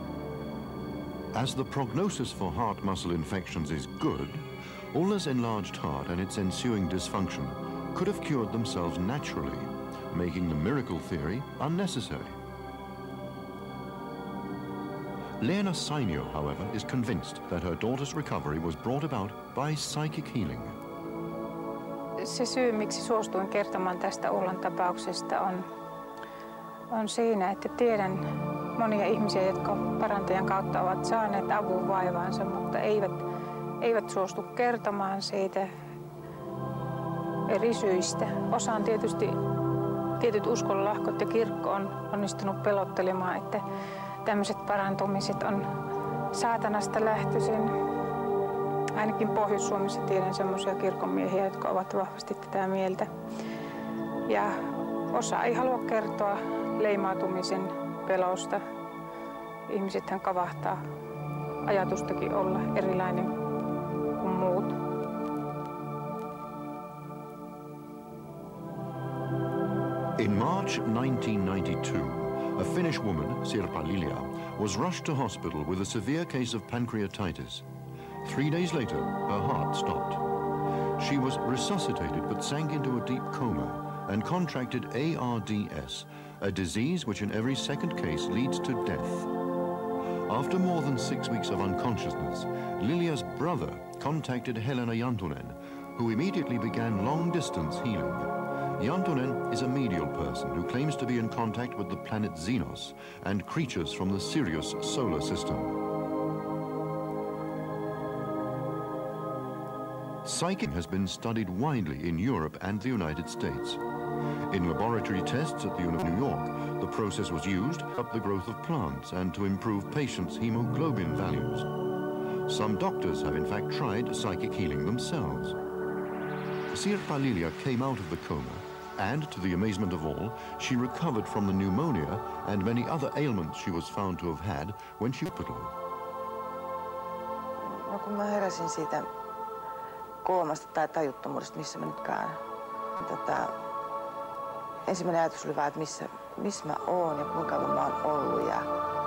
As the prognosis for heart muscle infections is good, Ulla's enlarged heart and its ensuing dysfunction could have cured themselves naturally, making the miracle theory unnecessary. Leena Sainio, however, is convinced that her daughter's recovery was brought about by psychic healing. Se syy, miksi suostuin kertomaan tästä Ullan tapauksesta, on siinä, että tiedän monia ihmisiä, jotka parantajan kautta ovat saaneet avun vaivaansa, mutta eivät suostu kertomaan siitä eri syistä. Osa on tietysti tietyt uskonlohkot ja kirkko on onnistunut pelottelemaan, että tämmöiset parantumiset on saatanasta lähtöisin. Ainakin Pohjois-Suomessa tiedän semmoisia kirkonmiehiä, jotka ovat vahvasti tätä mieltä. Ja osa ei halua kertoa leimautumisen pelosta. Ihmisethän kavahtaa ajatustakin olla erilainen kuin muut. In March 1992, a Finnish woman, Sirpa Lilja, was rushed to hospital with a severe case of pancreatitis. 3 days later, her heart stopped. She was resuscitated but sank into a deep coma and contracted ARDS, a disease which in every second case leads to death. After more than 6 weeks of unconsciousness, Lilja's brother contacted Helena Jantunen, who immediately began long-distance healing. Jantunen is a medial person who claims to be in contact with the planet Xenos and creatures from the Sirius solar system. Psychic has been studied widely in Europe and the United States. In laboratory tests at the University of New York, the process was used to up the growth of plants and to improve patients' hemoglobin values. Some doctors have in fact tried psychic healing themselves. Sirpa Lilja came out of the coma, and to the amazement of all, she recovered from the pneumonia and many other ailments she was found to have had when she was in hospital. No, kun mä heräsin siitä koomasta tai tajuttomuudesta, missä mä nytkään. Ensimmäinen ajatus oli vaan, että missä mä oon ja kuinka kauan mä oon ollut. Ja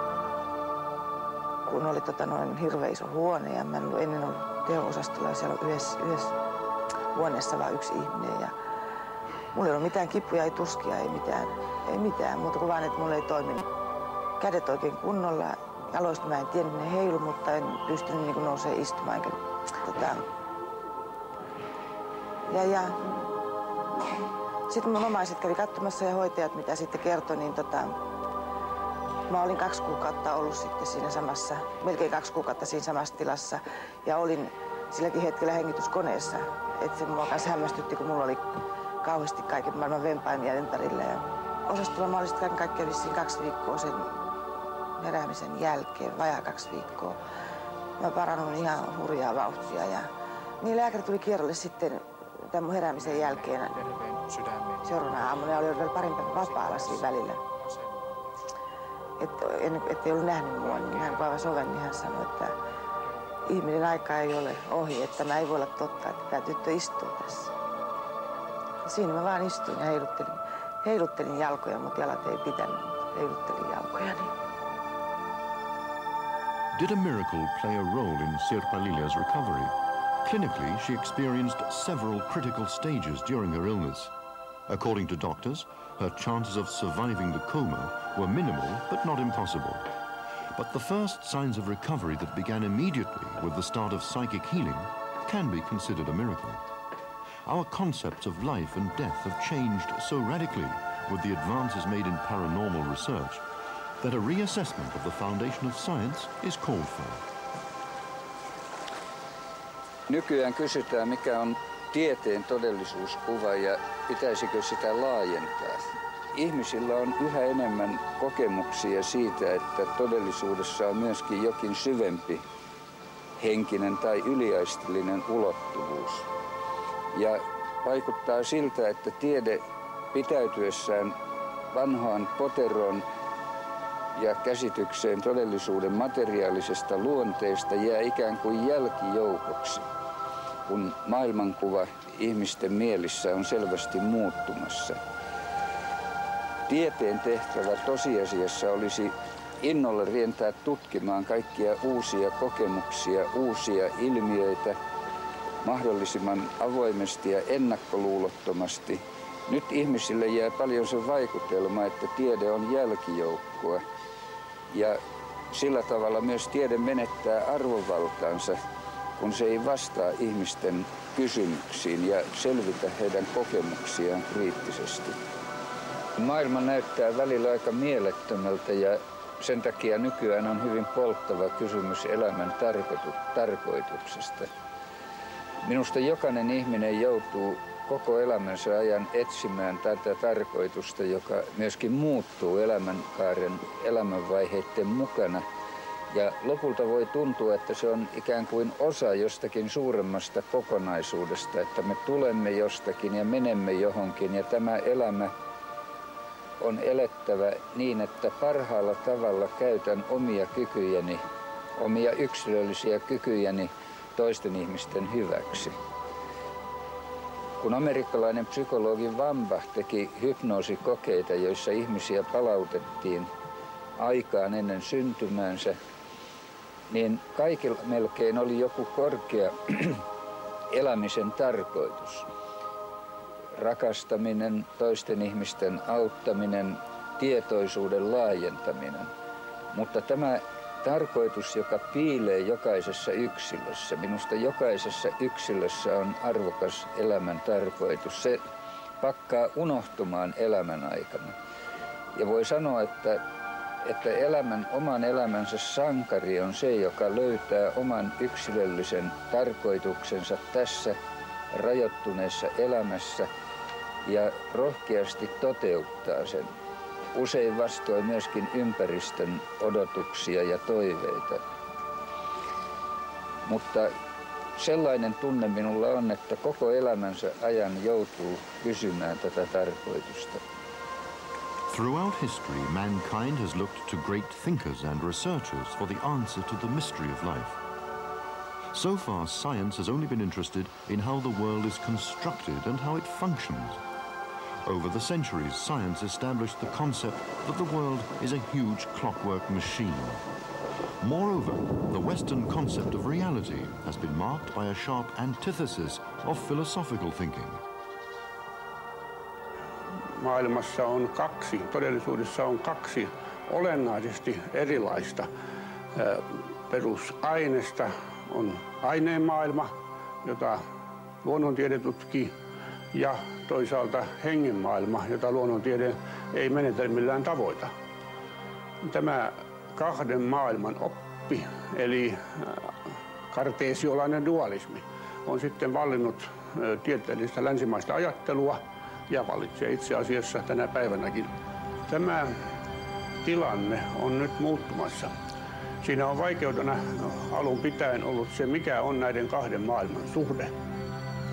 kun oli hirveän iso huone ja mä en ollut ennen ollut teho-osastolla ja siellä on yhdessä huoneessa vaan yksi ihminen. Ja mulla ei ollut mitään kipuja, ei tuskia, ei mitään muuta kuin vaan, että mulla ei toiminut kädet oikein kunnolla. Jaloista mä en tiennyt, ne heilu, mutta en pystynyt nousemaan istumaan. Sitten mun omaiset kävi katsomassa ja hoitajat, mitä sitten kertoi, niin mä olin 2 kuukautta ollut sitten siinä samassa, melkein 2 kuukautta siinä samassa tilassa ja olin silläkin hetkellä hengityskoneessa. Että se mua kanssa hämmästytti, kun mulla oli kauheasti kaiken maailman vempaimia ympärillä. Ja osastolla mä olin sitten kaikkiaan vissiin 2 viikkoa sen heräämisen jälkeen, vajaa 2 viikkoa. Mä parannut ihan hurjaa vauhtia ja niin lääkäri tuli kierrolle sitten tämän mun heräämisen jälkeen seuraavana aamuna oli vielä parin päivän vapaalla siinä välillä. Ettei ollut nähnyt mua, niin hän kaivasi oven, niin hän sanoi, että ihminen aika ei ole ohi, että tämä ei voi olla totta, että tämä tyttö istuu tässä. Ja siinä mä vaan istuin ja heiluttelin jalkoja, mutta jalat ei pitänyt, mutta heiluttelin jalkojani. Did a miracle play a role in Sirpa Lilja's recovery? Clinically, she experienced several critical stages during her illness. According to doctors, her chances of surviving the coma were minimal but not impossible. But the first signs of recovery that began immediately with the start of psychic healing can be considered a miracle. Our concepts of life and death have changed so radically with the advances made in paranormal research that a reassessment of the foundation of science is called for. Nykyään kysytään, mikä on tieteen todellisuuskuva ja pitäisikö sitä laajentaa. Ihmisillä on yhä enemmän kokemuksia siitä, että todellisuudessa on myöskin jokin syvempi henkinen tai yliaistillinen ulottuvuus. Ja vaikuttaa siltä, että tiede pitäytyessään vanhaan poteroon ja käsitykseen todellisuuden materiaalisesta luonteesta jää ikään kuin jälkijoukoksi, kun maailmankuva ihmisten mielissä on selvästi muuttumassa. Tieteen tehtävä tosiasiassa olisi innolla rientää tutkimaan kaikkia uusia kokemuksia, uusia ilmiöitä mahdollisimman avoimesti ja ennakkoluulottomasti. Nyt ihmisille jää paljon se vaikutelma, että tiede on jälkijoukkoa ja sillä tavalla myös tiede menettää arvovaltaansa, kun se ei vastaa ihmisten kysymyksiin ja selvitä heidän kokemuksiaan kriittisesti. Maailma näyttää välillä aika mielettömältä ja sen takia nykyään on hyvin polttava kysymys elämän tarkoituksesta. Minusta jokainen ihminen joutuu koko elämänsä ajan etsimään tätä tarkoitusta, joka myöskin muuttuu elämänkaaren elämänvaiheiden mukana. Ja lopulta voi tuntua, että se on ikään kuin osa jostakin suuremmasta kokonaisuudesta, että me tulemme jostakin ja menemme johonkin ja tämä elämä on elettävä niin, että parhaalla tavalla käytän omia kykyjäni, omia yksilöllisiä kykyjäni toisten ihmisten hyväksi. Kun amerikkalainen psykologi Wambach teki hypnoosikokeita, joissa ihmisiä palautettiin aikaan ennen syntymäänsä, niin kaikilla melkein oli joku korkea elämisen tarkoitus. Rakastaminen, toisten ihmisten auttaminen, tietoisuuden laajentaminen. Mutta tämä tarkoitus, joka piilee jokaisessa yksilössä, minusta jokaisessa yksilössä on arvokas elämän tarkoitus. Se pakkaa unohtumaan elämän aikana. Ja voi sanoa, että oman elämänsä sankari on se, joka löytää oman yksilöllisen tarkoituksensa tässä rajoittuneessa elämässä ja rohkeasti toteuttaa sen. Usein vastoin myöskin ympäristön odotuksia ja toiveita. Mutta sellainen tunne minulla on, että koko elämänsä ajan joutuu kysymään tätä tarkoitusta. Throughout history, mankind has looked to great thinkers and researchers for the answer to the mystery of life. So far, science has only been interested in how the world is constructed and how it functions. Over the centuries, science established the concept that the world is a huge clockwork machine. Moreover, the Western concept of reality has been marked by a sharp antithesis of philosophical thinking. Maailmassa on todellisuudessa on kaksi olennaisesti erilaista perusainesta. On aineen maailma, jota luonnontiede tutkii, ja toisaalta hengen maailma, jota luonnontiede ei menetelmillään tavoita. Tämä kahden maailman oppi, eli karteesiolainen dualismi, on sitten vallinnut tieteellistä länsimaista ajattelua ja vallitsee itse asiassa tänä päivänäkin. Tämä tilanne on nyt muuttumassa. Siinä on vaikeutena alun pitäen ollut se, mikä on näiden kahden maailman suhde.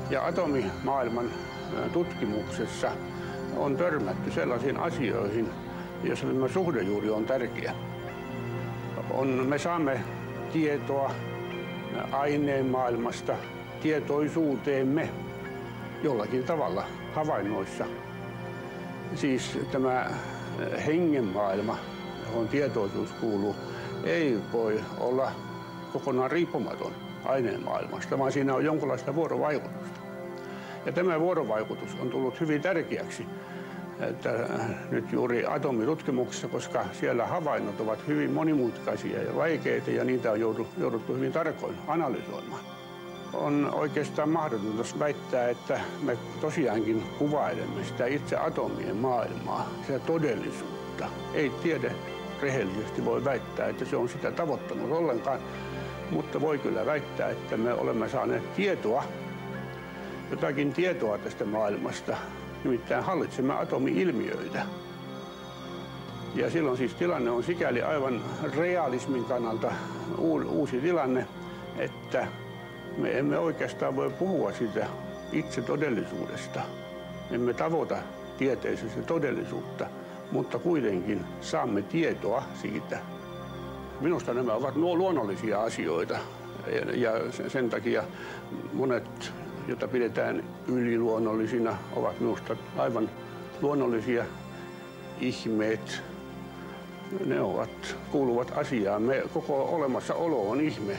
Ja atomimaailman tutkimuksessa on törmätty sellaisiin asioihin, joissa tämä suhdejuuri on tärkeä. Me saamme tietoa aineen maailmasta tietoisuuteemme jollakin tavalla havainnoissa. Siis tämä hengen maailma, johon tietoisuus kuuluu, ei voi olla kokonaan riippumaton aineen maailmasta, vaan siinä on jonkinlaista vuorovaikutusta. Ja tämä vuorovaikutus on tullut hyvin tärkeäksi että nyt juuri atomitutkimuksessa, koska siellä havainnot ovat hyvin monimutkaisia ja vaikeita ja niitä on jouduttu hyvin tarkoin analysoimaan. On oikeastaan mahdotonta väittää, että me tosiaankin kuvailemme sitä itse atomien maailmaa, sitä todellisuutta. Ei tiede rehellisesti voi väittää, että se on sitä tavoittanut ollenkaan, mutta voi kyllä väittää, että me olemme saaneet tietoa, jotakin tietoa tästä maailmasta. Nimittäin hallitsemme atomi-ilmiöitä. Ja silloin siis tilanne on sikäli aivan realismin kannalta uusi tilanne, että me emme oikeastaan voi puhua siitä itse todellisuudesta. Emme tavoita tieteellisesti todellisuutta, mutta kuitenkin saamme tietoa siitä. Minusta nämä ovat luonnollisia asioita ja sen takia monet, joita pidetään yliluonnollisina, ovat minusta aivan luonnollisia. Ihmeet, ne kuuluvat asiaan. Koko olemassaolo on ihme.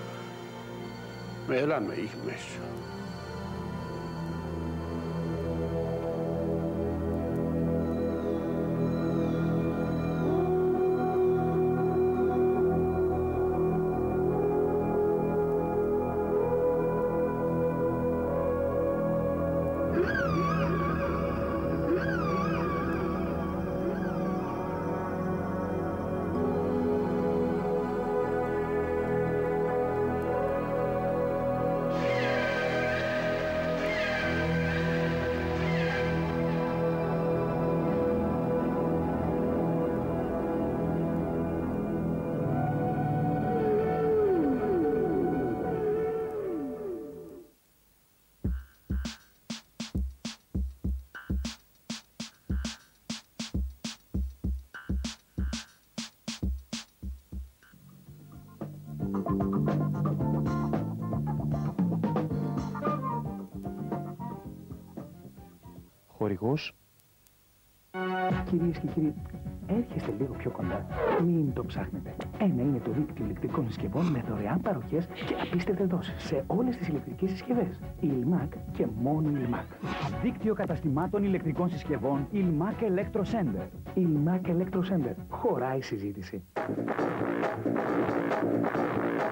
Me elämme ihmeessä. Χορηγός. Κυρίες και κύριοι, έρχεστε λίγο πιο κοντά. Μην το ψάχνετε. Ένα είναι το δίκτυο ηλεκτρικών συσκευών με δωρεάν παροχές και απίστευτες δόσεις σε όλες τις ηλεκτρικές συσκευές. Ilmac και μόνο Ilmac. Δίκτυο καταστημάτων ηλεκτρικών συσκευών Ilmac Electro Center. Ilmac Electro Center. Χωράει συζήτηση.